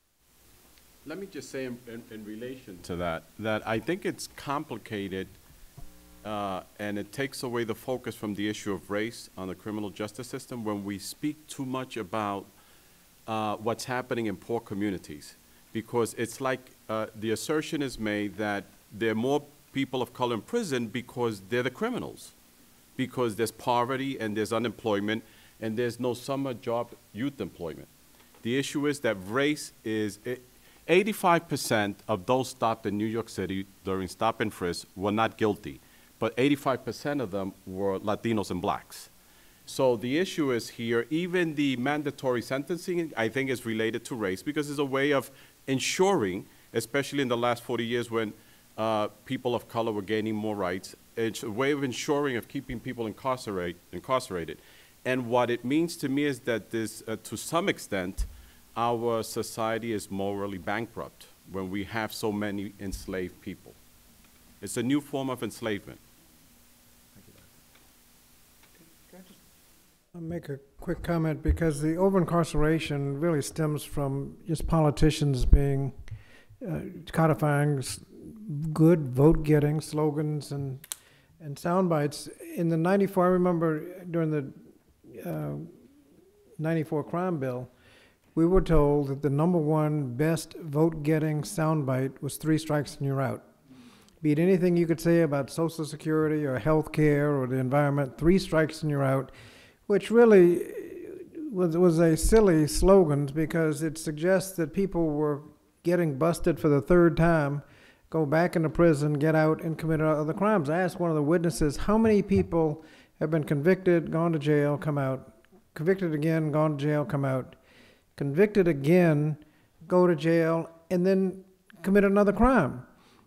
Let me just say in, in, in relation to that, that I think it's complicated uh, and it takes away the focus from the issue of race on the criminal justice system when we speak too much about uh, what's happening in poor communities. Because it's like uh, the assertion is made that there are more people of color in prison because they're the criminals. because there's poverty and there's unemployment and there's no summer job youth employment. The issue is that race is, eighty-five percent of those stopped in New York City during stop and frisk were not guilty, but eighty-five percent of them were Latinos and blacks. So the issue is here, even the mandatory sentencing, I think, is related to race because it's a way of ensuring, especially in the last forty years when uh, people of color were gaining more rights, it's a way of ensuring of keeping people incarcerate, incarcerated. And what it means to me is that this, uh, to some extent, our society is morally bankrupt when we have so many enslaved people. It's a new form of enslavement. I'll make a quick comment because the over-incarceration really stems from just politicians being, uh, codifying s- good vote-getting slogans and, and sound bites. In the ninety-four, I remember during the uh, ninety-four crime bill, we were told that the number one best vote-getting soundbite was three strikes and you're out. Be it anything you could say about Social Security or health care or the environment, three strikes and you're out, which really was, was a silly slogan because it suggests that people were getting busted for the third time, go back into prison, get out, and commit other crimes. I asked one of the witnesses, how many people have been convicted, gone to jail, come out, convicted again, gone to jail, come out, convicted again, go to jail, and then commit another crime?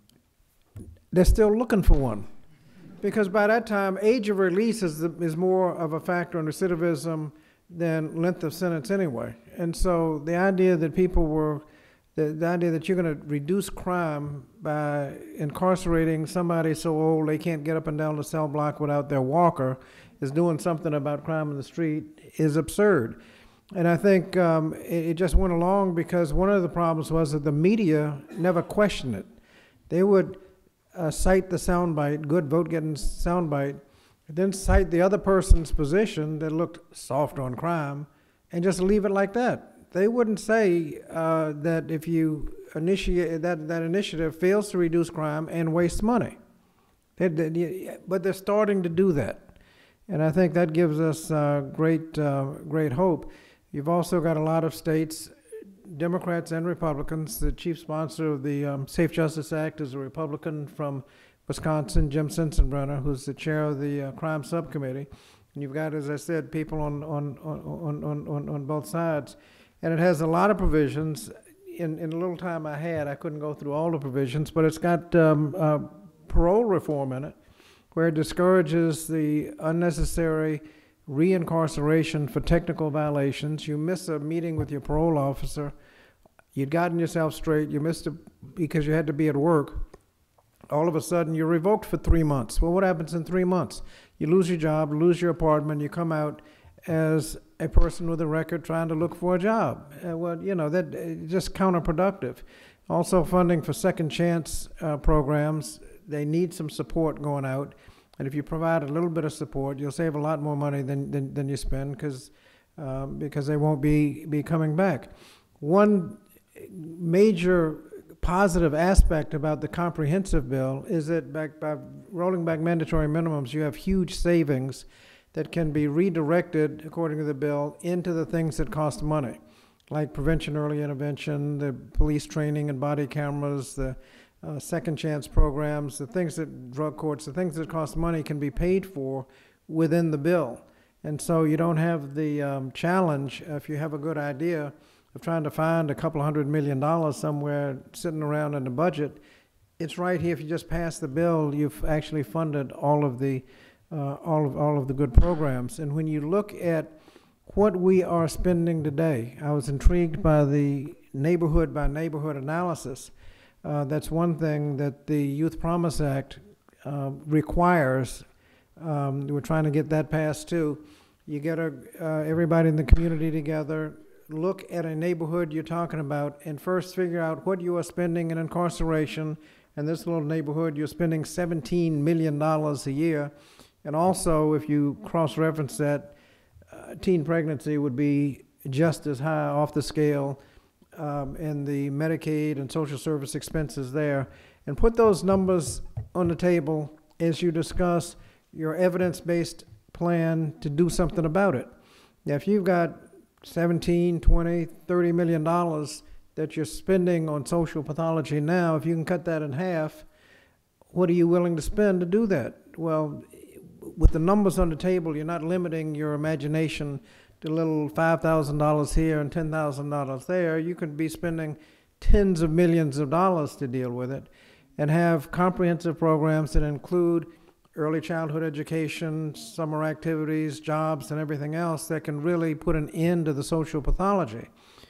They're still looking for one. Because by that time, age of release is, the, is more of a factor in recidivism than length of sentence anyway. And so the idea that people were, the, the idea that you're going to reduce crime by incarcerating somebody so old they can't get up and down the cell block without their walker is doing something about crime in the street is absurd. And I think um, it, it just went along because one of the problems was that the media never questioned it. They would Uh, cite the soundbite, good vote-getting soundbite, then cite the other person's position that looked soft on crime, and just leave it like that. They wouldn't say uh, that if you initiate that that initiative fails to reduce crime and waste money. They, they, but they're starting to do that, and I think that gives us uh, great uh, great hope. You've also got a lot of states, Democrats and Republicans. The chief sponsor of the um, Safe Justice Act is a Republican from Wisconsin, Jim Sensenbrenner, who's the chair of the uh, crime subcommittee. And you've got, as I said, people on, on, on, on, on, on both sides. And it has a lot of provisions. In, in the little time I had, I couldn't go through all the provisions, but it's got um, uh, parole reform in it, where it discourages the unnecessary reincarceration for technical violations. You miss a meeting with your parole officer, you'd gotten yourself straight, you missed it because you had to be at work, all of a sudden you're revoked for three months. Well, what happens in three months? You lose your job, lose your apartment, you come out as a person with a record trying to look for a job. Uh, well, you know, that uh, just counterproductive. Also funding for second chance uh, programs. They need some support going out. And if you provide a little bit of support, you'll save a lot more money than, than, than you spend because um, because they won't be, be coming back. One major positive aspect about the comprehensive bill is that back by rolling back mandatory minimums, you have huge savings that can be redirected, according to the bill, into the things that cost money, like prevention, early intervention, the police training and body cameras, the Uh, second chance programs, the things that drug courts, the things that cost money can be paid for within the bill. And so you don't have the um, challenge, uh, if you have a good idea, of trying to find a couple hundred million dollars somewhere sitting around in the budget. It's right here. If you just pass the bill, you've actually funded all of the uh, all of all of the good programs. And when you look at what we are spending today, I was intrigued by the neighborhood by neighborhood analysis. Uh, that's one thing that the Youth Promise Act uh, requires. Um, we're trying to get that passed too. You get a, uh, everybody in the community together, look at a neighborhood you're talking about, and first figure out what you are spending in incarceration. In this little neighborhood, you're spending seventeen million dollars a year. And also, if you cross-reference that, uh, teen pregnancy would be just as high off the scale. Um, and the Medicaid and social service expenses there, and put those numbers on the table as you discuss your evidence-based plan to do something about it. Now, if you've got seventeen, twenty, thirty million dollars that you're spending on social pathology now, if you can cut that in half, what are you willing to spend to do that? Well, with the numbers on the table, you're not limiting your imagination to little five thousand dollars here and ten thousand dollars there. You could be spending tens of millions of dollars to deal with it and have comprehensive programs that include early childhood education, summer activities, jobs, and everything else that can really put an end to the social pathology.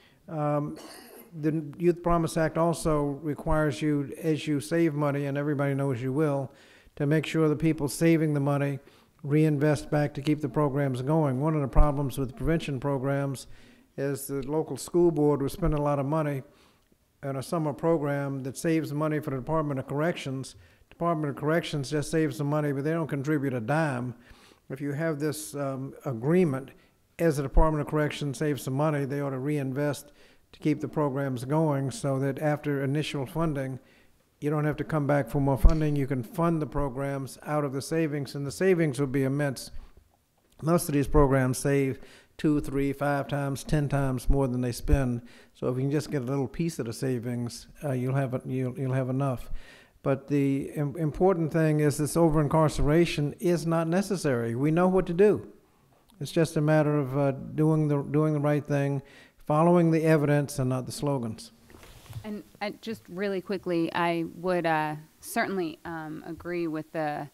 Um, the Youth Promise Act also requires you, as you save money, and everybody knows you will, to make sure the people saving the money reinvest back to keep the programs going. One of the problems with prevention programs is the local school board will spend a lot of money on a summer program that saves money for the Department of Corrections. Department of Corrections just saves the money, but they don't contribute a dime. If you have this um, agreement, as the Department of Corrections saves some money, they ought to reinvest to keep the programs going so that after initial funding, you don't have to come back for more funding. You can fund the programs out of the savings, and the savings will be immense. Most of these programs save two, three, five times, ten times more than they spend. So if you can just get a little piece of the savings, uh, you'll have you'll, you'll have enough. But the im- important thing is this over-incarceration is not necessary. We know what to do. It's just a matter of uh, doing the doing the right thing, following the evidence and not the slogans. And I, just really quickly, I would uh, certainly um, agree with the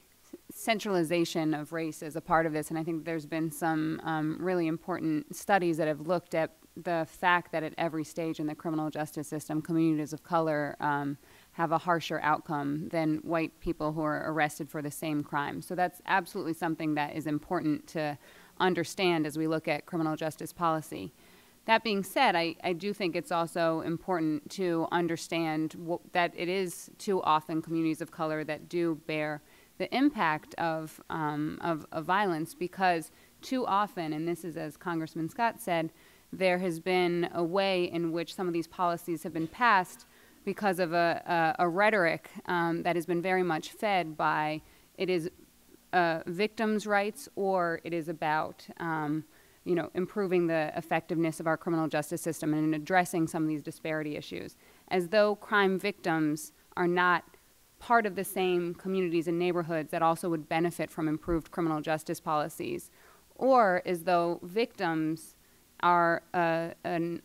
centralization of race as a part of this. And I think there's been some um, really important studies that have looked at the fact that at every stage in the criminal justice system, communities of color um, have a harsher outcome than white people who are arrested for the same crime. So that's absolutely something that is important to understand as we look at criminal justice policy. That being said, I, I do think it's also important to understand w- that it is too often communities of color that do bear the impact of, um, of, of violence, because too often, and this is as Congressman Scott said, there has been a way in which some of these policies have been passed because of a, a, a rhetoric um, that has been very much fed by it is uh, victims' rights, or it is about um, you know, improving the effectiveness of our criminal justice system and addressing some of these disparity issues, as though crime victims are not part of the same communities and neighborhoods that also would benefit from improved criminal justice policies, or as though victims are a, an,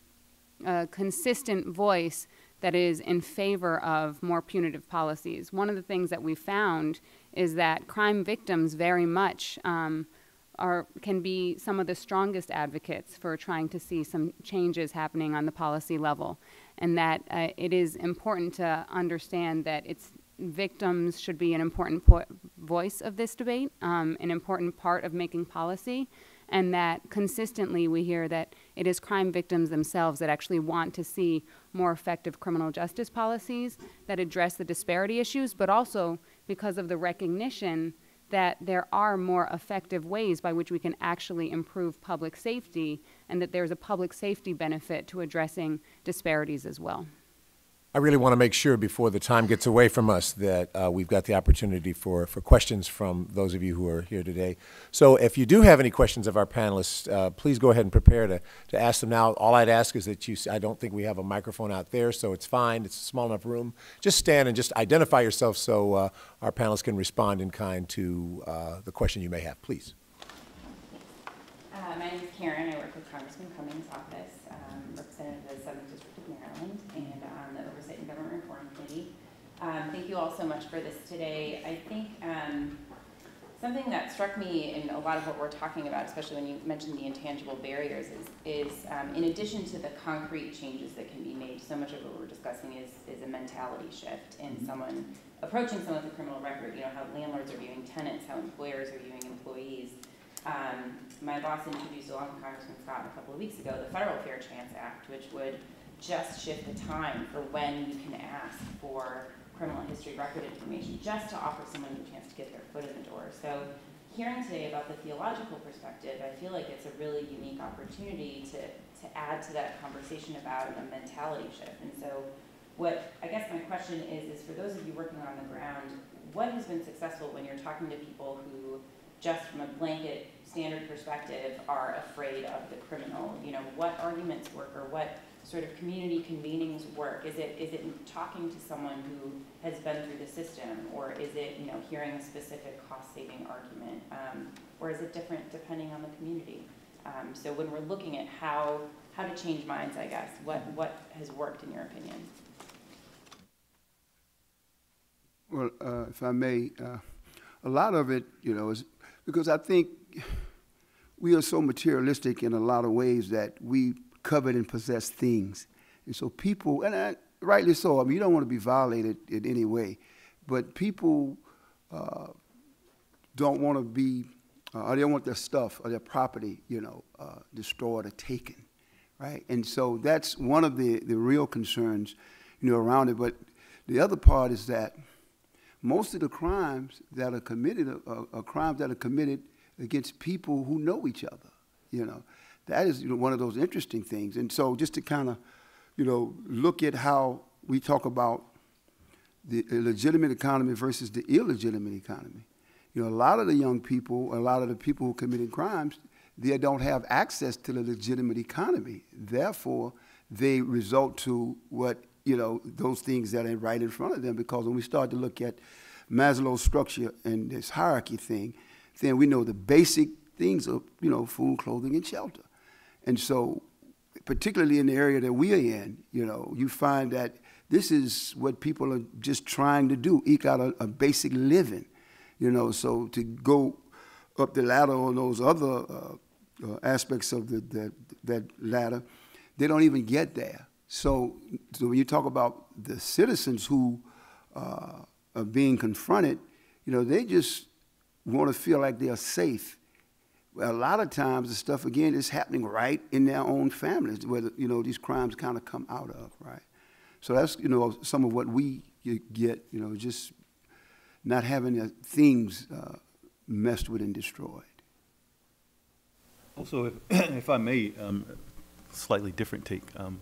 a consistent voice that is in favor of more punitive policies. One of the things that we found is that crime victims very much um, are can be some of the strongest advocates for trying to see some changes happening on the policy level, and that uh, it is important to understand that it's victims should be an important po- voice of this debate, um, an important part of making policy, and that consistently we hear that it is crime victims themselves that actually want to see more effective criminal justice policies that address the disparity issues, but also because of the recognition that there are more effective ways by which we can actually improve public safety, and that there's a public safety benefit to addressing disparities as well. I really want to make sure before the time gets away from us that uh, we've got the opportunity for, for questions from those of you who are here today. So if you do have any questions of our panelists, uh, please go ahead and prepare to, to ask them now. All I'd ask is that you, I don't think we have a microphone out there, so it's fine. It's a small enough room. Just stand and just identify yourself so uh, our panelists can respond in kind to uh, the question you may have. Please. Uh, my name is Karen. I work with Congressman Cummings' office, um, representative of the seventh District of Maryland, and on the Oversight and Government Reform Committee. Um, thank you all so much for this today. I think um, something that struck me in a lot of what we're talking about, especially when you mentioned the intangible barriers, is, is um, in addition to the concrete changes that can be made, so much of what we're discussing is, is a mentality shift in someone approaching someone with a criminal record. You know, how landlords are viewing tenants, how employers are viewing employees. Um, my boss introduced, along with Congressman Scott a couple of weeks ago, the Federal Fair Chance Act, which would just shift the time for when you can ask for criminal history record information, just to offer someone a chance to get their foot in the door. So hearing today about the theological perspective, I feel like it's a really unique opportunity to, to add to that conversation about a mentality shift. And so What I guess my question is, is for those of you working on the ground, what has been successful when you're talking to people who, just from a blanket standard perspective, are afraid of the criminal? You know, what arguments work, or what sort of community convenings work? Is it is it talking to someone who has been through the system, or is it, you know, hearing a specific cost-saving argument, um, or is it different depending on the community? Um, so when we're looking at how how to change minds, I guess, what what has worked in your opinion? Well, uh, if I may, uh, a lot of it, you know, is because I think we are so materialistic in a lot of ways that we covet and possess things. And so people, and I, rightly so, I mean, you don't want to be violated in any way, but people uh, don't want to be, uh, or they don't want their stuff or their property, you know, uh, destroyed or taken, right? And so that's one of the, the real concerns, you know, around it. But the other part is that most of the crimes that are committed are, are crimes that are committed against people who know each other, you know. That is, you know, one of those interesting things. And so just to kind of, you know, look at how we talk about the legitimate economy versus the illegitimate economy. You know, a lot of the young people, a lot of the people who committed crimes, they don't have access to the legitimate economy. Therefore, they result to what, you know, those things that are right in front of them, because when we start to look at Maslow's structure and this hierarchy thing, then we know the basic things of, you know, food, clothing, and shelter. And so, particularly in the area that we are in, you know, you find that this is what people are just trying to do, eke out a, a basic living, you know. So to go up the ladder on those other uh, uh, aspects of the, the, that ladder, they don't even get there. So, so when you talk about the citizens who uh, are being confronted, you know, they just want to feel like they are safe. Well, a lot of times the stuff, again, is happening right in their own families, where, you know, these crimes kind of come out of, right? So that's, you know, some of what we get, you know, just not having the things uh, messed with and destroyed. Also, if, if I may, um, slightly different take. Um,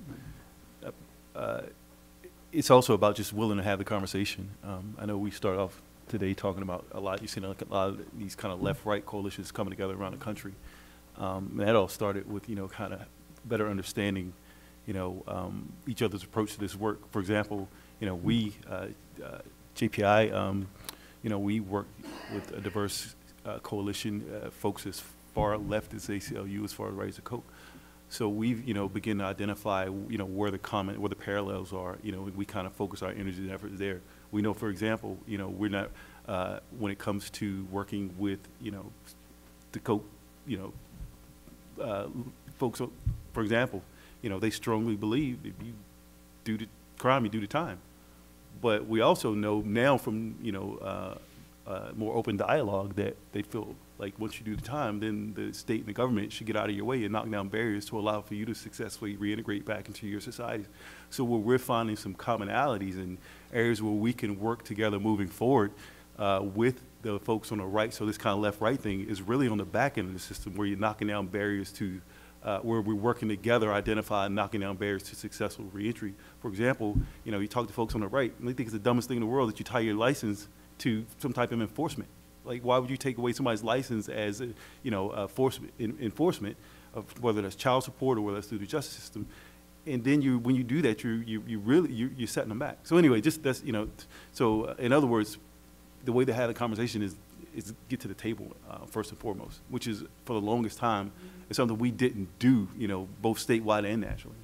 uh, it's also about just willing to have the conversation. Um, I know we start off today talking about a lot, you've seen like a lot of these kind of left-right coalitions coming together around the country. Um, and that all started with, you know, kind of better understanding, you know, um, each other's approach to this work. For example, you know, we, uh, uh, J P I, um, you know, we work with a diverse uh, coalition, uh, folks as far left as A C L U, as far as right as the Coke. So we've, you know, begin to identify, you know, where the common, where the parallels are. You know, we kind of focus our energy and efforts there. We know, for example, you know, we're not, uh, when it comes to working with, you know, the Coke, you know, uh, folks, for example, you know, they strongly believe if you do the crime, you do the time. But we also know now from, you know, uh, uh, more open dialogue that they feel like once you do the time, then the state and the government should get out of your way and knock down barriers to allow for you to successfully reintegrate back into your society. So where we're finding some commonalities and areas where we can work together moving forward uh, with the folks on the right, so this kind of left-right thing is really on the back end of the system where you're knocking down barriers to, uh, where we're working together, identifying, knocking down barriers to successful reentry. For example, you know, you talk to folks on the right, and they think it's the dumbest thing in the world that you tie your license to some type of enforcement. Like, why would you take away somebody's license as, a, you know, uh, force, in, enforcement of whether that's child support or whether that's through the justice system? And then you, when you do that, you, you, you really, you, you're setting them back. So anyway, just that's, you know, so uh, in other words, the way to have the conversation is, is get to the table uh, first and foremost, which is for the longest time, is something we didn't do, you know, both statewide and nationally.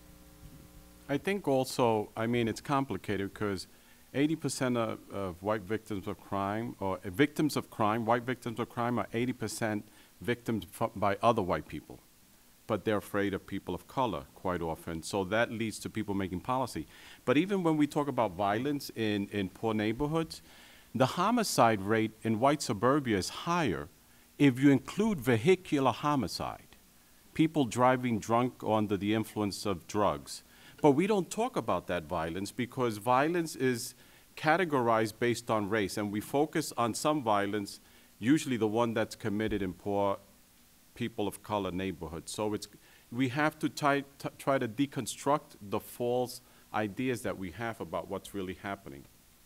I think also, I mean, it's complicated because eighty percent of, of white victims of crime, or uh, victims of crime, white victims of crime are eighty percent victims by other white people. But they're afraid of people of color quite often. So that leads to people making policy. But even when we talk about violence in, in poor neighborhoods, the homicide rate in white suburbia is higher if you include vehicular homicide, people driving drunk or under the influence of drugs. But we don't talk about that violence because violence is categorized based on race, and we focus on some violence, usually the one that's committed in poor people of color neighborhoods. So it's, we have to try, try to deconstruct the false ideas that we have about what's really happening.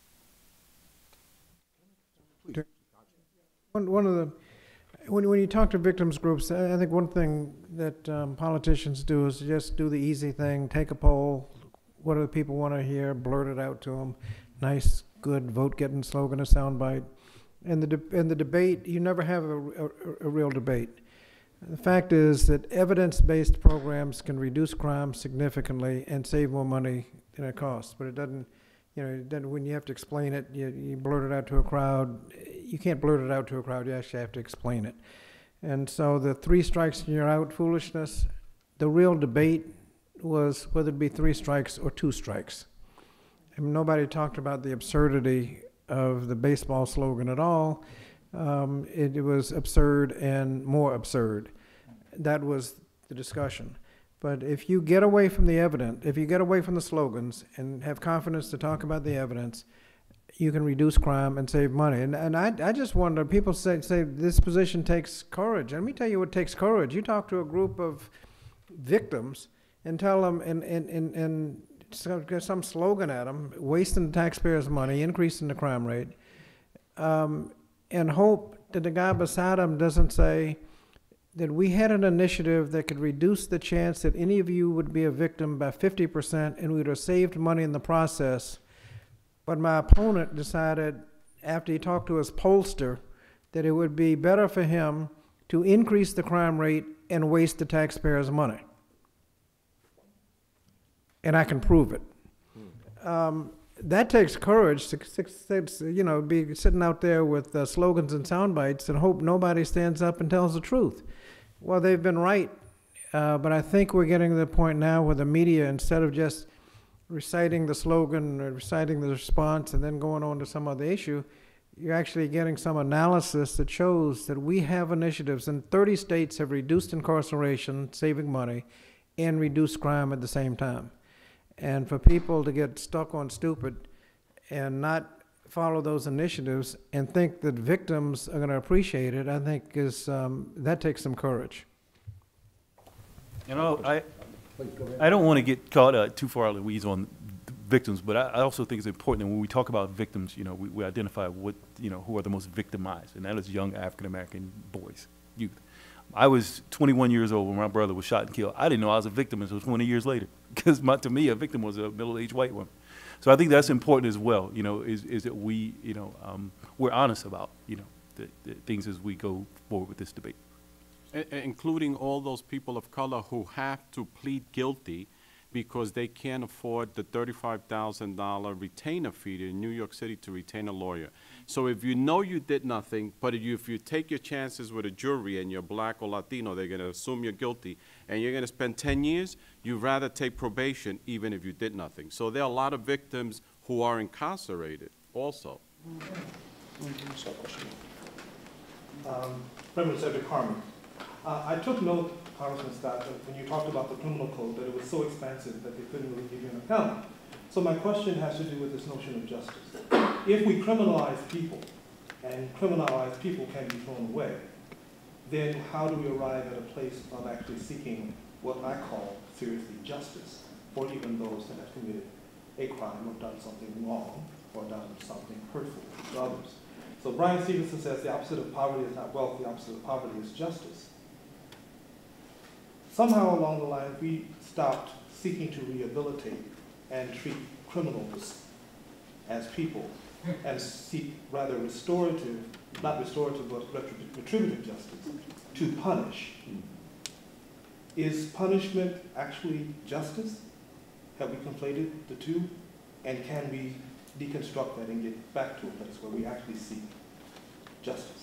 One, one of the, when, when you talk to victims groups, I I think one thing that um, politicians do is just do the easy thing, take a poll, what do the people want to hear, blurt it out to them, nice, good vote-getting slogan, a soundbite. And the, de- and the debate, you never have a, a, a real debate. The fact is that evidence-based programs can reduce crime significantly and save more money than it costs, but it doesn't, you know, it doesn't, when you have to explain it, you, you blurt it out to a crowd. You can't blurt it out to a crowd, you actually have to explain it. And so the three strikes and you're out foolishness, the real debate was whether it be three strikes or two strikes. And nobody talked about the absurdity of the baseball slogan at all. Um, it, it was absurd and more absurd. That was the discussion. But if you get away from the evidence, if you get away from the slogans and have confidence to talk about the evidence, you can reduce crime and save money. And, and I, I just wonder, people say, say this position takes courage. Let me tell you what takes courage. You talk to a group of victims and tell them, and, and, and, and some, some slogan at them, wasting the taxpayers' money, increasing the crime rate, um, and hope that the guy beside them doesn't say that we had an initiative that could reduce the chance that any of you would be a victim by fifty percent and we would have saved money in the process. But my opponent decided, after he talked to his pollster, that it would be better for him to increase the crime rate and waste the taxpayers' money. And I can prove it. Um, that takes courage to, to, you know, be sitting out there with uh, slogans and sound bites and hope nobody stands up and tells the truth. Well, they've been right, uh, but I think we're getting to the point now where the media, instead of just reciting the slogan or reciting the response and then going on to some other issue, you're actually getting some analysis that shows that we have initiatives, and thirty states have reduced incarceration, saving money, and reduced crime at the same time. And for people to get stuck on stupid and not follow those initiatives and think that victims are going to appreciate it, I think is um, that takes some courage. You know, I I don't want to get caught uh, too far out of the weeds on victims, but I, I also think it's important that when we talk about victims, you know, we, we identify what, you know, who are the most victimized, and that is young African-American boys, youth. I was twenty-one years old when my brother was shot and killed. I didn't know I was a victim until twenty years later, because to me, a victim was a middle-aged white woman. So I think that's important as well, you know, is, is that we, you know, um, we're honest about, you know, the, the things as we go forward with this debate. I- including all those people of color who have to plead guilty because they can't afford the thirty-five thousand dollar retainer fee in New York City to retain a lawyer. So if you know you did nothing, but if you, if you take your chances with a jury and you're black or Latino, they're going to assume you're guilty, and you're going to spend ten years, you'd rather take probation even if you did nothing. So there are a lot of victims who are incarcerated also. Um, Reverend Cedric Harmon. Uh, I took note, Congressman Scott, that when you talked about the criminal code, that it was so expansive that they couldn't really give you an account. So my question has to do with this notion of justice. If we criminalize people, and criminalized people can be thrown away, then how do we arrive at a place of actually seeking what I call seriously justice for even those that have committed a crime or done something wrong or done something hurtful to others? So Brian Stevenson says the opposite of poverty is not wealth, the opposite of poverty is justice. Somehow along the line, we stopped seeking to rehabilitate and treat criminals as people and seek rather restorative, not restorative, but retributive justice, to punish. Is punishment actually justice? Have we conflated the two? And can we deconstruct that and get back to a place where we actually seek justice?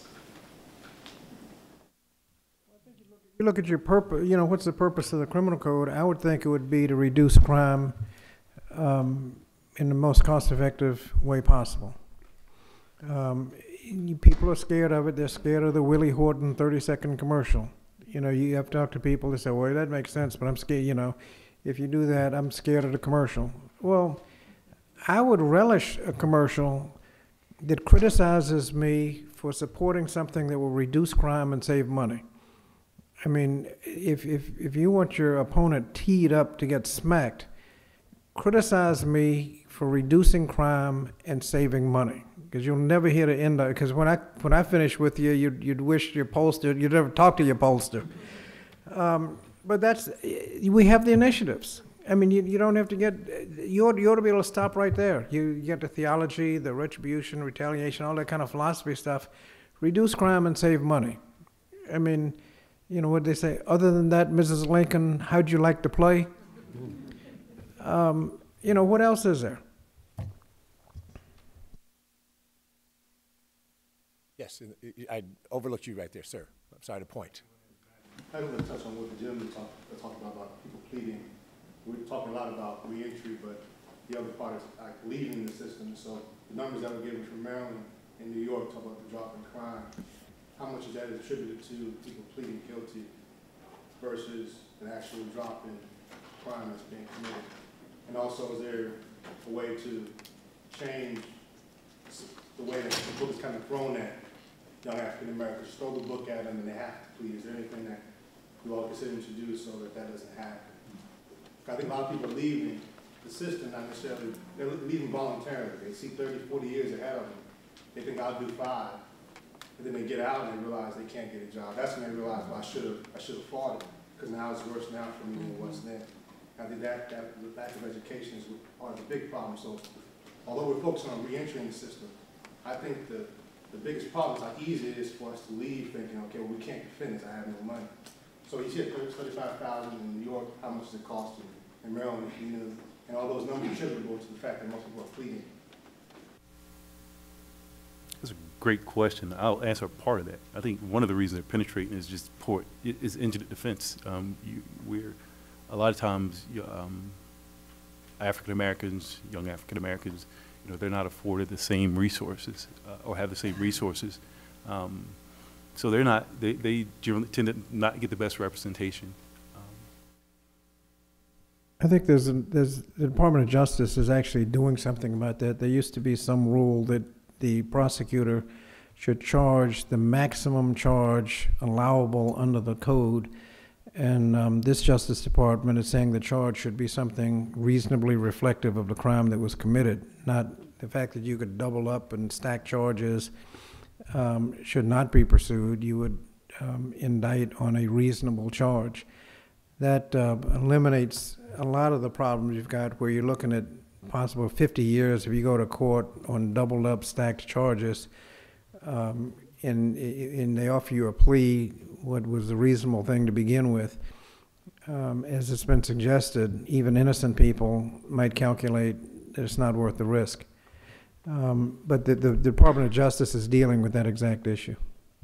You look at your purpose, you know, what's the purpose of the criminal code? I would think it would be to reduce crime um, in the most cost-effective way possible. Um, you, people are scared of it. They're scared of the Willie Horton thirty-second commercial. You know, you have to talk to people that say, well, that makes sense, but I'm scared, you know, if you do that, I'm scared of the commercial. Well, I would relish a commercial that criticizes me for supporting something that will reduce crime and save money. I mean, if, if, if you want your opponent teed up to get smacked, criticize me for reducing crime and saving money, because you'll never hear the end of it. Because when I when I finish with you, you'd, you'd wish your pollster, you'd never talk to your pollster. Um, but that's, we have the initiatives. I mean, you, you don't have to get, you ought, you ought to be able to stop right there. You, you get the theology, the retribution, retaliation, all that kind of philosophy stuff. Reduce crime and save money. I mean, you know what they say, other than that, Missus Lincoln, how'd you like to play? Um, you know, what else is there? Yes, I overlooked you right there, sir. I'm sorry to point. I was going to touch on what the gentleman talked, talked about, about people pleading. We're talking a lot about reentry, but the other part is like leaving the system. So the numbers that were given from Maryland and New York talk about the drop in crime. How much of that is attributed to people pleading guilty versus an actual drop in crime that's being committed? And also, is there a way to change the way that the book is kind of thrown at young African Americans? Throw the book at them and they have to plead. Is there anything that you all consider to do so that that doesn't happen? I think a lot of people are leaving the system, not necessarily, they're leaving voluntarily. They see thirty, forty years ahead of them. They think I'll do five. And then they get out and they realize they can't get a job. That's when they realize, well, I should have I should have fought it, because now it's worse now for me than it was then. I think that, that the lack of education is part of the big problem. So although we're focusing on reentering the system, I think the, the biggest problem is how easy it is for us to leave thinking, okay, well, we can't defend this, I have no money. So you see at thirty-five thousand in New York, how much does it cost you? In Maryland, you know, and all those numbers attributable to the fact that most people are pleading. That's a great question. I'll answer part of that. I think one of the reasons they're penetrating is just poor, is indigent defense. Um, you, we're, a lot of times, um, African Americans, young African Americans, you know, they're not afforded the same resources uh, or have the same resources. Um, so they're not, they, they generally tend to not get the best representation. I think there's, a, there's the Department of Justice is actually doing something about that. There used to be some rule that the prosecutor should charge the maximum charge allowable under the code. And um, this Justice Department is saying the charge should be something reasonably reflective of the crime that was committed. Not the fact that you could double up and stack charges um, should not be pursued. You would um, indict on a reasonable charge. That uh, eliminates a lot of the problems you've got where you're looking at possible fifty years if you go to court on doubled up stacked charges, um, and, and they offer you a plea, what was the reasonable thing to begin with. Um, as it's been suggested, even innocent people might calculate that it's not worth the risk. Um, but the, the, the Department of Justice is dealing with that exact issue.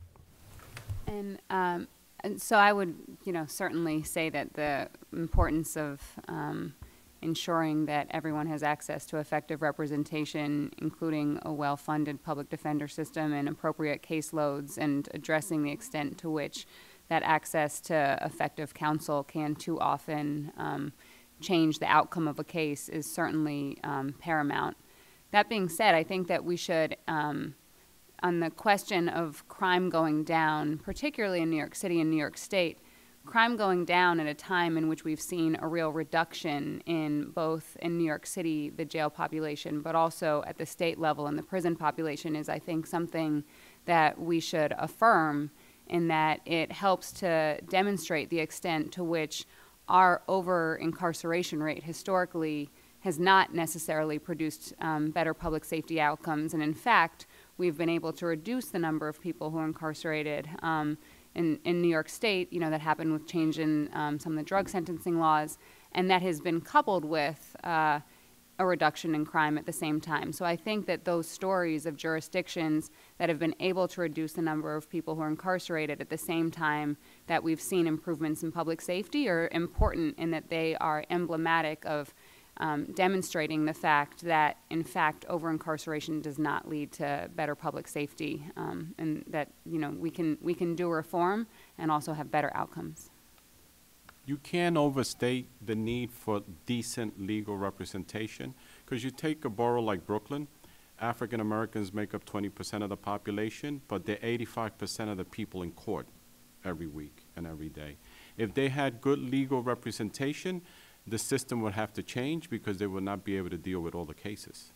And um, And so I would, you know, certainly say that the importance of um, ensuring that everyone has access to effective representation, including a well-funded public defender system and appropriate caseloads, and addressing the extent to which that access to effective counsel can too often um, change the outcome of a case is certainly um, paramount. That being said, I think that we should, um, on the question of crime going down, particularly in New York City and New York State, crime going down at a time in which we've seen a real reduction in both in New York City, the jail population, but also at the state level in the prison population is, I think, something that we should affirm, in that it helps to demonstrate the extent to which our over-incarceration rate historically has not necessarily produced um, better public safety outcomes. And in fact, we've been able to reduce the number of people who are incarcerated. Um, in, in New York State, you know, that happened with change in um, some of the drug sentencing laws, and that has been coupled with uh, a reduction in crime at the same time. So I think that those stories of jurisdictions that have been able to reduce the number of people who are incarcerated at the same time that we've seen improvements in public safety are important, in that they are emblematic of Um, demonstrating the fact that, in fact, over-incarceration does not lead to better public safety, um, and that, you know, we can, we can do reform and also have better outcomes. You can't overstate the need for decent legal representation, because you take a borough like Brooklyn, African Americans make up twenty percent of the population, but they're eighty-five percent of the people in court every week and every day. If they had good legal representation, the system would have to change because they would not be able to deal with all the cases.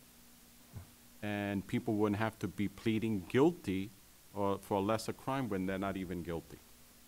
And people wouldn't have to be pleading guilty or for a lesser crime when they're not even guilty.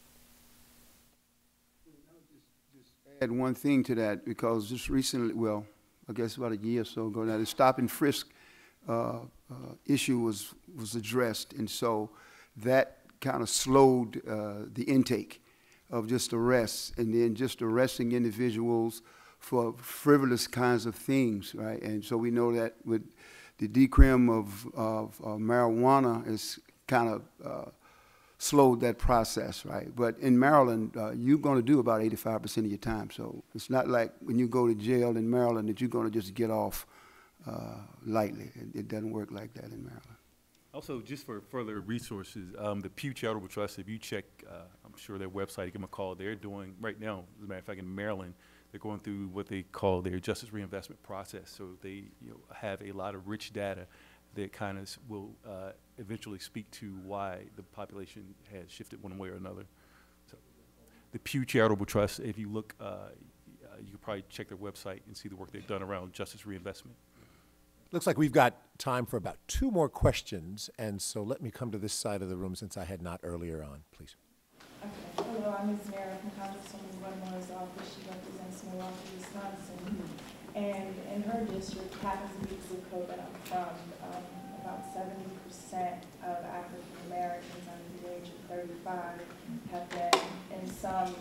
Add one thing to that, because just recently, well, I guess about a year or so ago now, the stop and frisk uh, uh, issue was, was addressed, and so that kind of slowed uh, the intake of just arrests, and then just arresting individuals for frivolous kinds of things, right? And so we know that with the decrim of, of uh, marijuana is kind of uh, slowed that process, right? But in Maryland, uh, you're going to do about eighty-five percent of your time. So it's not like when you go to jail in Maryland that you're going to just get off uh, lightly. It, it doesn't work like that in Maryland. Also, just for further resources, um, the Pew Charitable Trust, if you check, uh, I'm sure their website, give them a call. They're doing, right now, as a matter of fact, in Maryland, they're going through what they call their justice reinvestment process. So they you know, have a lot of rich data that kind of will uh, eventually speak to why the population has shifted one way or another. So the Pew Charitable Trust, if you look, uh, uh, you can probably check their website and see the work they've done around justice reinvestment. Looks like we've got time for about two more questions, and so let me come to this side of the room since I had not earlier on, please. Okay. Hello, I'm Miz Mara from Congresswoman Wetmore's office. She represents Milwaukee, Wisconsin. And in her district, happens to be the zip code that I'm from, um, about seventy percent of African Americans under the age of thirty-five have been in some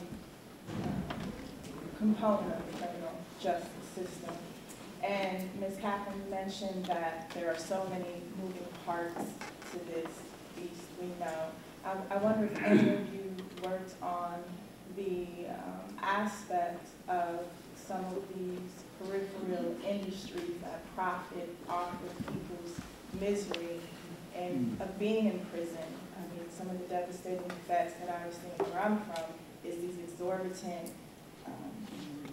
uh, component of the criminal justice system. And Miz Catherine mentioned that there are so many moving parts to this beast we know. I, I wonder if any of you worked on the um, aspect of some of these peripheral industries that profit off of people's misery and of being in prison. I mean, some of the devastating effects that I understand where I'm from is these exorbitant um,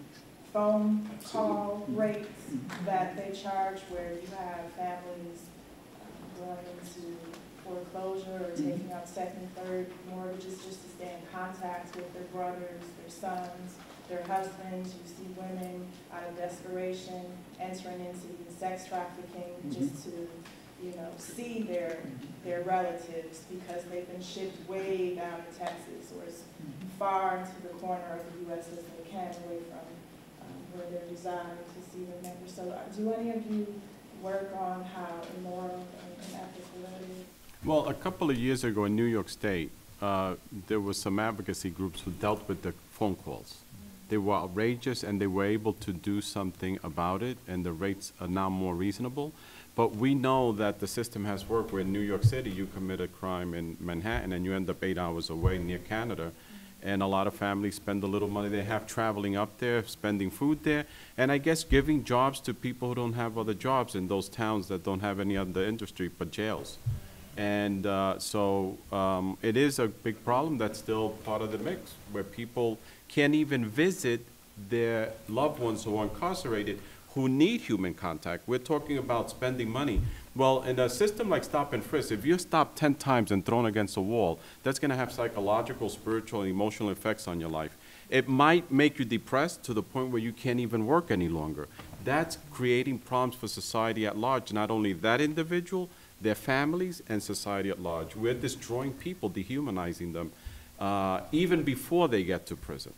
phone call rates that they charge, where you have families um, going into foreclosure or taking out second, third mortgages just to stay in contact with their brothers, their sons, their husbands. You see women out of desperation entering into even sex trafficking just to, you know, see their their relatives because they've been shipped way down to Texas or as far into the corner of the U S as they can, away from um, where they're desiring to see their members. So uh, do any of you work on how immoral and, and ethical that is? Well, a couple of years ago in New York State, uh, there was some advocacy groups who dealt with the phone calls. They were outrageous, and they were able to do something about it, and the rates are now more reasonable. But we know that the system has worked where in New York City you commit a crime in Manhattan and you end up eight hours away near Canada. And a lot of families spend a little money they have traveling up there, spending food there, and I guess giving jobs to people who don't have other jobs in those towns that don't have any other industry but jails. And uh, so um, it is a big problem that's still part of the mix, where people can't even visit their loved ones who are incarcerated who need human contact. We're talking about spending money. Well, in a system like stop and frisk, if you're stopped ten times and thrown against a wall, that's going to have psychological, spiritual, and emotional effects on your life. It might make you depressed to the point where you can't even work any longer. That's creating problems for society at large, not only that individual, their families, and society at large. We're destroying people, dehumanizing them, uh, even before they get to prison.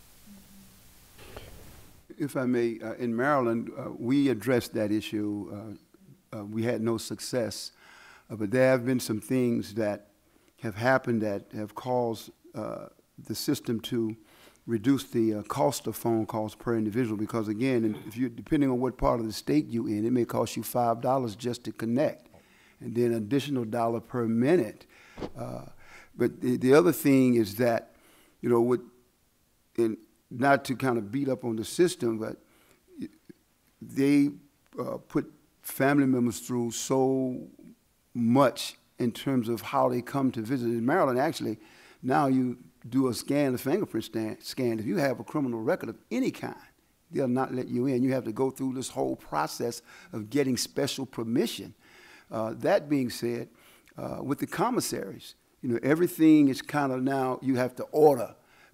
If I may, uh, in Maryland, uh, we addressed that issue. Uh, uh, we had no success, uh, but there have been some things that have happened that have caused uh, the system to reduce the uh, cost of phone calls per individual, because again, if you, depending on what part of the state you're in, it may cost you five dollars just to connect, and then an additional dollar per minute. Uh, but the, the other thing is that, you know, with, in, not to kind of beat up on the system, but they uh, put family members through so much in terms of how they come to visit. In Maryland, actually, now you do a scan, a fingerprint stand, scan. If you have a criminal record of any kind, they'll not let you in. You have to go through this whole process of getting special permission. Uh, that being said, uh, with the commissaries, you know, everything is kind of now you have to order,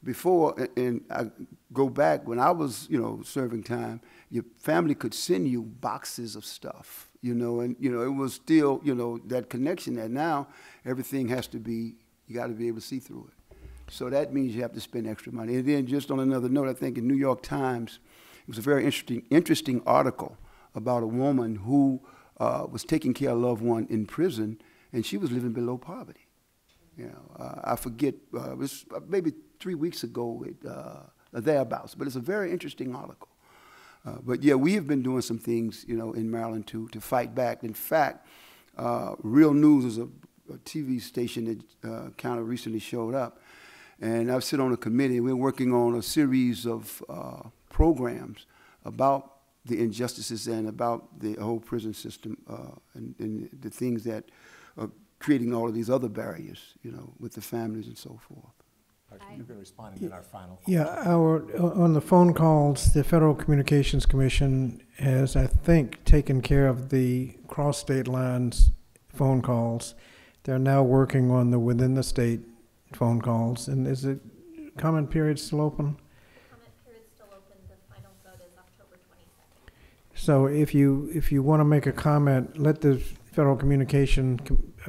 before, a- and I go back, when I was, you know, serving time, your family could send you boxes of stuff, you know, and, you know, it was still, you know, that connection there. Now, everything has to be, you got to be able to see through it. So that means you have to spend extra money. And then just on another note, I think in New York Times, it was a very interesting, interesting article about a woman who uh, was taking care of a loved one in prison, and she was living below poverty. You know, uh, I forget, uh, it was maybe three weeks ago, it, uh, thereabouts, but it's a very interesting article. Uh, but yeah, we have been doing some things, you know, in Maryland to, to fight back. In fact, uh, Real News is a, a T V station that uh, kind of recently showed up, and I've sit on a committee, and we're working on a series of uh, programs about the injustices and about the whole prison system uh, and, and the things that are creating all of these other barriers, you know, with the families and so forth. You can respond in our final. Yeah, our, on the phone calls, the Federal Communications Commission has, I think, taken care of the cross-state lines phone calls. They're now working on the within-the-state phone calls. And is the comment period still open? Comment period still open. The final vote is October twenty-second. So if you if you want to make a comment, let the Federal Communication uh,